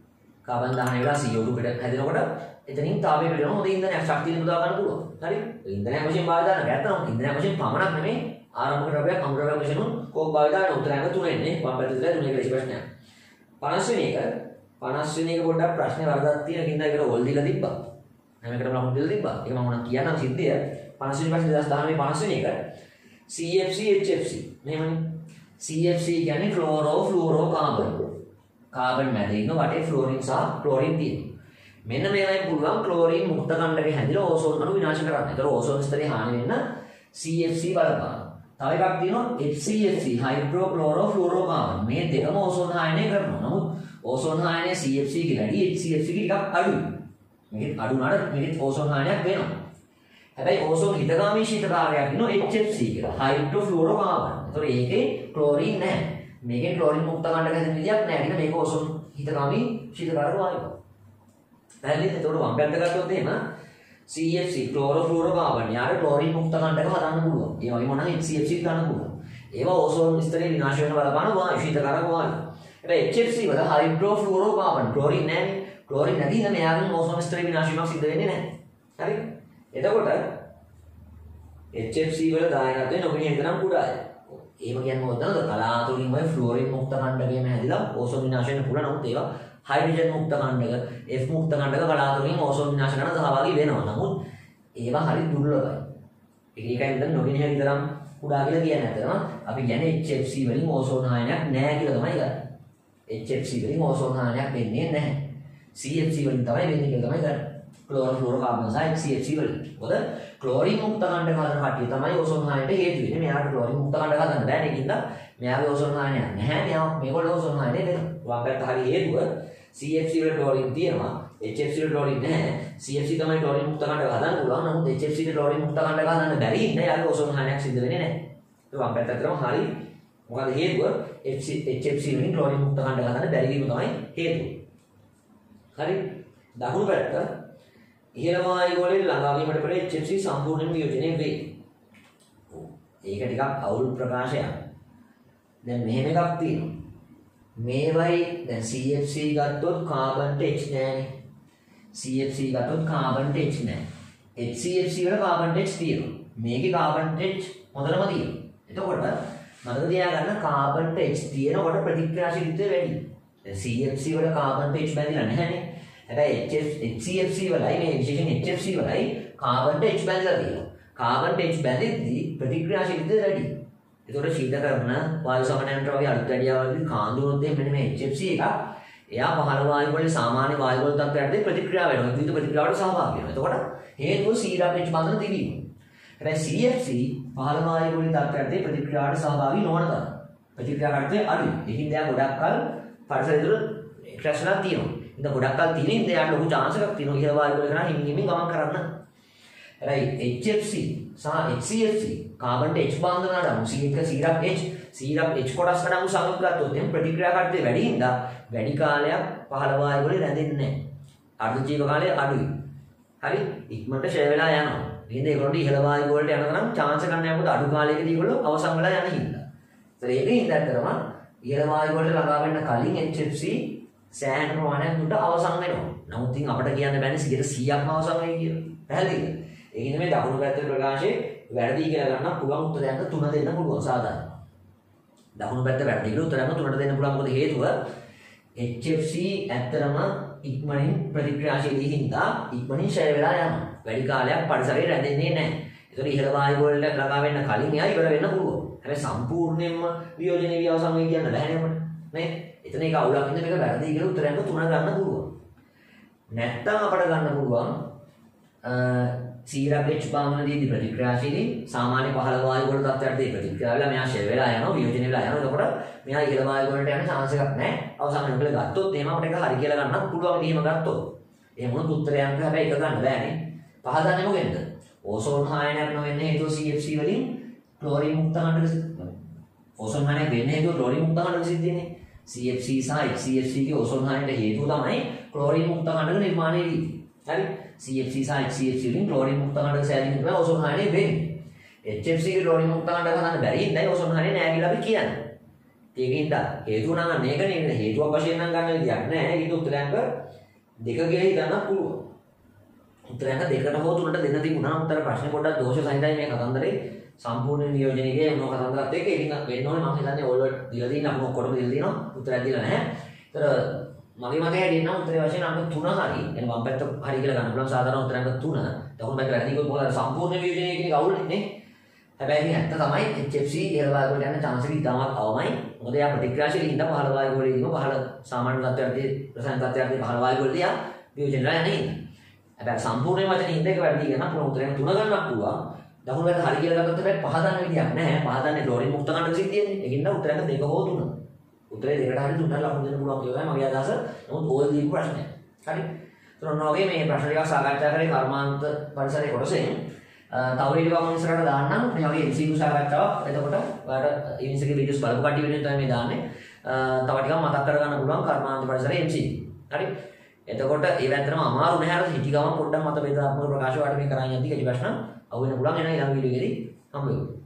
කාබන් දහනය වෙලා CO2 පිටක් හැදෙනකොට එතනින් තාපය පිටවෙනවා. හොඳ ඉන්ධනයක් ශක්තිය පුදා ගන්න පුළුවන්. හරි. ඉන්ධනයක් වශයෙන් භාවිත කරන ගැත්තම ඉන්ධනයක් වශයෙන් පමණක් නෙමෙයි ආරම්භක ද්‍රව්‍යයක් අමු ද්‍රව්‍යයක් වශයෙන් කෝක් භාවිත කරන උත්තරයන්ක තුනෙන්නේ වම් පැත්තේ තුනේ කියලා ප්‍රශ්නයක්. 50 වෙනි එක පොඩ්ඩක් ප්‍රශ්නේ වරදක් තියෙන කින්දා ඒකට ඕල් දීලා තිබ්බා. හැම එකටම ලකුණු දීලා තිබ්බා. ඒක මම උනම් කියන්නම් සිද්ධිය. 50 වෙනි ප්‍රශ්නේ 2019 50 වෙනි එක CFC HFC. මෙහෙමනේ. CFC කියන්නේ ක්ලෝරෝ කාබන්. කාබන් මැද ඉන්න වටේ ෆ්ලෝරින් සහ ක්ලෝරින් තියෙනවා. මෙන්න මේවයි පුළුවන් ක්ලෝරින් මුක්ත කණ්ඩකේ හැදිලා ඕසෝන් අණු විනාශ කරන්න. ඒතර ඕසෝන් ස්තරේ හානි වෙන්න CFC බලපාන. තව එකක් තියෙනවා HCFC හයිඩ්‍රෝක්ලෝරෝෆ්ලුරෝකාබන්. මේ දෙකම ඕසෝන් හායනය කරනවා. නමුත් ඕසෝන් හායනය CFC කියලාදී HCFC ටිකක් අඩුයි. මේකෙත් අඩු නඩ මේකෙත් ඕසෝන් හායනයක් වෙනවා. හැබැයි ඕසෝන් හිතගාමී ශීතකාරකයක් ඉන්නවා HFC කියලා. හයිඩ්‍රෝෆ්ලුරෝකාබන්. ඒතර ඒකේ ක්ලෝරින් නැහැ. මේකේ ක්ලෝරින් මුක්ත කණ්ඩක හැදෙන විදියක් නැහැ. කියන මේක ඕසෝන් හිතගාමී ශීතකාරක වායුව. පැහැදිලිද? එතකොට වම් පැත්ත ගත්තොත් එහෙම CFC ක්ලෝරෝෆ්ලුරෝකාබන් යාර ක්ලෝරින් මුක්ත කණ්ඩක හදන්න පුළුවන්. ඒ වගේම නම් HCFC ගන්න පුළුවන්. ඒවා ඕසෝන් ස්තරේ විනාශ වෙන බලපාන වායු ශීතකාරක වායු. හැබැයි HFC වල හයිඩ්‍රෝෆ්ලුරෝකාබන් ක්ලෝරින් නැහැ. ක්ලෝරින් නැති නම් එයාගෙන් ඕසෝන් ස්තරේ විනාශ වීමක් සිද්ධ වෙන්නේ නැහැ. හරි? එතකොට HFC වල දායකත්වය නොමිනිය හිතනම් කුඩායි. එහෙම කියන්නේ මොකද? කලාතුරකින් ඔය ෆ්ලෝරින් මුක්ත කණ්ඩකයම හැදිලා ඕසෝන් විනාශ වෙන්න පුළුවන්. නමුත් ඒවා हाइड्रोजन मुक्त कांडक F मुक्त कांडक कलाතුරකින් ඕසෝන් විනාශ කරන සහභාගී වෙනවා. නමුත් ඒවා හරි දුර්ලභයි. ඒකයි දැන් නොගිනිය විතරම් කුඩා කියලා කියන්නේ නැතරම අපි කියන්නේ HFC වලින් ඕසෝන් හායනයක් නැහැ කියලා තමයි ගන්න. HFC වලින් ඕසෝන් හායනයක් වෙන්නේ නැහැ. CFC වලින් තමයි වෙන්නේ කියලා තමයි ගන්න. ක්ලෝරෝෆ්ලුරෝකාබන් සහ HCFC වලින්. මොකද ක්ලෝරින් මුක්ත කාණ්ඩක හදන කට්ටිය තමයි ඕසෝන් හායනයට හේතු වෙන්නේ. මෙයාට ක්ලෝරින් මුක්ත කාණ්ඩක හදන්න බෑ නේද? මෙයාගේ ඕසෝන් හායනයක් නැහැ. මේගොල්ලෝ ඕසෝන් හායනය වෙනවා. වම් පැත්ත හරි හේතුව CFC වල ක්ලෝරින් තියෙනවා. HFC වල ක්ලෝරින් නැහැ. CFC තමයි ක්ලෝරින් මුක්ත කාණ්ඩක හදන්න පුළුවන්. නමුත් HFC ට ක්ලෝරින් මුක්ත කාණ්ඩක හදන්න බැරි ඉන්න යාගේ ඕසෝන් හායනයක් සිද්ධ වෙන්නේ නැහැ. ඒ වම් පැත්ත අතරම හරි මොකද හේතුව HFC වලින් ක්ලෝරින් මුක්ත කාණ්ඩක හදන්න බැරි වීම තමයි හේතුව. හරි. දකුණු පැත්ත ඉහළ වායු ගෝලයේ ළඟා වීමට පෙර HFC සම්පූර්ණයෙන්ම වියෝජනය වේ. ඒක ටිකක් අවුල් ප්‍රකාශයක්. දැන් මෙහෙම එකක් තියෙනවා. මේවයි දැන් CFC ගත්තොත් කාබන්ට H නෑනේ. CFC ගත්තොත් කාබන්ට H නෑ. HCFC වල කාබන්ට H තියෙනවා. මේකේ කාබන්ට H හොඳටම තියෙනවා. එතකොට මතක තියාගන්න කාබන්ට H තියෙනකොට ප්‍රතික්‍රියාශීලීත්වය වැඩි. දැන් CFC වල කාබන්ට H බැඳිලා නැහැනේ. හැබැයි HCFC වලයි මේ විශේෂයෙන් HFC වලයි කාබන්ට H බැඳලා තියෙනවා. කාබන්ට H බැඳෙද්දී ප්‍රතික්‍රියාශීලීත්වය වැඩි. ඒතකොට ශීතකරණ වායු සමනයන්ට වගේ අලුත් වැඩියාවලදී කාන්දුනොත් මෙන්න මේ HFC එක එයා පහළ වායු වල සාමාන්‍ය වායු වල තත්ත්වයටදී ප්‍රතික්‍රියා වෙනවා. විවිධ ප්‍රතික්‍රියාවලට සහභාගී වෙනවා. එතකොට හේතුව සීරාප් H බඳන තිබීම. හැබැයි CFC පහළ වායු වල තත්ත්වයටදී ප්‍රතික්‍රියාවට සහභාගී නොවන තරම්. ප්‍රතික්‍රියා කර්තව්‍ය අඩුයි. ඒකින් දැන් ගොඩක් කල පරිසරය තුළ ක්‍රැෂ්ලා තියෙනවා. ඉතින් ගොඩක් කල තියෙන ඉතින් යාට ලොකු chance එකක් තියෙනවා ඉහළ වායු වල කරා හිමින් ගමන් කරන්න. හැබැයි HFC සහ HCFC කාබන්ට H බාන්ධන අඩංගු C එක සීරප් H කොටස් අඩංගු සමග ගත්තොත් එම් ප්‍රතික්‍රියා කර්තව්‍ය වැඩි හින්දා වැඩි කාලයක් පහළ වායු වල රැඳෙන්නේ නැහැ. අර්ධ ජීව කාලය අඩුයි. හරි ඉක්මනට ෂය වෙලා යනවා. ඉතින් ඒගොල්ලෝ ඉහළ වායු වලට යන තරම් chance එකක් නැහැ. මොකද අඩු කාලයකදී ඒගොල්ලෝ අවසන් වෙලා යන හින්දා. ඒතර ඒකින් දැක්කම ඉහළ වායු වලට ළඟා වෙන්න කලින් HFC සෑහෙන ප්‍රමාණයක් දුරට අවසන් වෙනවා. නමුත් ඉතින් අපිට කියන්න බෑනේ 100%ක්ම අවසන් වෙයි කියලා. පැහැදිලිද? ඒකින් මේ දකුණු පැත්තේ ප්‍රකාශයේ වැරදි කියලා ගන්න පුළුවන් උත්තරයන්ට 3 දෙන්න පුළුවන් සාධාරණ. දකුණු පැත්ත වැරදි කියලා උත්තරයන්ට 3ට දෙන්න පුළුවන්. මොකද හේතුව HFC ඇත්තටම ඉක්මනින් ප්‍රතික්‍රියාශීලී හින්දා ඉක්මනින් ෂය වෙලා යනවා. වැඩි කාලයක් පරිසරයේ රැඳෙන්නේ නැහැ. ඒතකොට ඉහළ වායු වලට ළඟා වෙන්න කලින් එයා ඉවර වෙන්න පුළුවන්. හැබැයි සම්පූර්ණයෙන්ම වියෝජනයේ අවසන් වෙයි කියන්න බැහැ නේද? නේද? එතන ඒක අවුලක් ඉන්න මේක වැරදි කියලා උත්තරයන්ට 3 ගන්න පුළුවන්. නැත්තම් අපට ගන්න පුළුවන් සීරප් H බාන්ධනයේදී ප්‍රතික්‍රියාශීලී සාමාන්‍ය පහළ වායු වල තත්ත්වයටදී ප්‍රතික්‍රියා වෙලා මෙයා ෂය වෙලා යනවා වියෝජනය වෙලා යනවා. එතකොට මෙයා ඉහළ වායු වලට යන chance එකක් නැහැ. අවසන් වෙනකොට ගත්තොත් එහෙම අපිට ඒක හරි කියලා ගන්නත් පුළුවන්. එහෙම ගත්තොත් එහෙම වුණොත් උත්තරයන්ට හැබැයි එක ගන්න බෑනේ. පහදන්නේ මොකෙන්ද? ඕසෝන් හායනයක් නොවෙන්නේ හේතුව CFC වලින් ක්ලෝරින් මුක්ත කාණ්ඩක ඕසෝන් හායනයක් වෙන්නේ හේතුව ක්ලෝරින් මුක්ත කාණ්ඩක සිද්ධියනේ. CFC සහ HCFC ගේ ඕසෝන් හායනයට හේතුව තමයි ක්ලෝරින් මුක්ත කාණ්ඩක නිර්මාණය වීම. හරි CFC සහ HCFC වලින් ක්ලෝරින් මුක්ත කාණ්ඩක සෑදීම තමයි ඕසෝන් හායනය වෙන්නේ. HFC ගේ ක්ලෝරින් මුක්ත කාණ්ඩක හදන්න බැරි ඉඳයි ඕසෝන් හායනය නෑ කියලා අපි කියන්නේ. ඒකින්ද හේතුව නම් අන්න ඒක නේ හේතුවක් වශයෙන් නම් ගන්න විදියක් නෑ. ඊට උත්තරයන්ක දෙක කියලා හිතන්නත් පුළුවන්. උත්තරයන්ක දෙකට හෝ තුනට දෙන්න තිබුණා. උත්තර ප්‍රශ්නේ පොඩ්ඩක් දෝෂ සහිතයි මේ කතන්දරේ සම්පූර්ණ නියෝජනයේ මොන කතන්දරත් එක්ක ඉතින් වෙන්න ඕනේ. මම හිතන්නේ ඕල්වර්ඩ් දීලා තියෙන අපු ඔක්කොටම දීලා තියෙනවා. උත්තරයක් දීලා නැහැ. ඒතර මගේ මතය හැටියට නම් උත්තරේ වශයෙන් අංක 3 හරි. එන වම් පැත්ත හරි කියලා ගන්න පුළුවන්. සාධාරණ උත්තර අංක 3. දකුණු පැත්ත වැරදි කිව්වොත් මොකද සම්පූර්ණ නියෝජනයේ කියන එක අවුල් නේ. හැබැයි ඇත්ත තමයි HFC ඉහළ වායු වලට යන chance එක ඉතාමත් අවමයි. මොකද යා ප්‍රතික්‍රියාශීලී ඉඳ පහළ වායු වලදීම පහළ සාමාන්‍ය තත්ත්වයන්දී රසායන තත්ත්වයන්දී පහළ වායු වලදී යා නියෝජනය යන්නේ. හැබැයි සම්පූර්ණ වචනේ හින්දා එක වැරදි කියන අපේ උත්තරයන් 3 ගන්නක් පුළුවන්. දකුණු පැත්ත හරි කියලා ගත්තොත් හැබැයි පහදන්න විදියක් නැහැ. පහදන්නේ ක්ලෝරින් මුක්ත ගන්න සිද්ධියනේ. ඒකින්ද උත්තරයන් දෙක හෝ තුන. උත්තරේ දෙකට හරි තුනට ලකුණු දෙන්න පුළුවන් කියලා තමයි මගේ අදහස. නමුත් ඕල් දීපු ප්‍රශ්නය. හරි. ඒතර ඔන්න ඔගේ මේ ප්‍රශ්න ටිකක් සාකච්ඡා කරේ කර්මාන්ත පරිසරයේ කොටසෙන්. තව ඊට වගේම ඉස්සරහට දාන්නම් මේ වගේ MCQ සාකච්ඡාවක්. එතකොට ඔයාලට ඉවින්ස් එකේ වීඩියෝස් බලපු කට්ටිය වෙනුවෙන් තමයි මේ දාන්නේ. තව ටිකක් මතක් කරගන්න පුළුවන් කර්මාන්ත පරිසරයේ MCQ. හරි. එතකොට ඒ වැත්තටම අමාරු නැහැ. අර හිටි ගම පොඩ්ඩක් මත බෙදාත්මක ප්‍රකාශ වාට මේ කරන් යද්දි කෙටි ප්‍රශ්න අහු වෙන පුළුවන්. එනවා ඊළඟ වීඩියෝ එකේදී හම්බ වෙමු.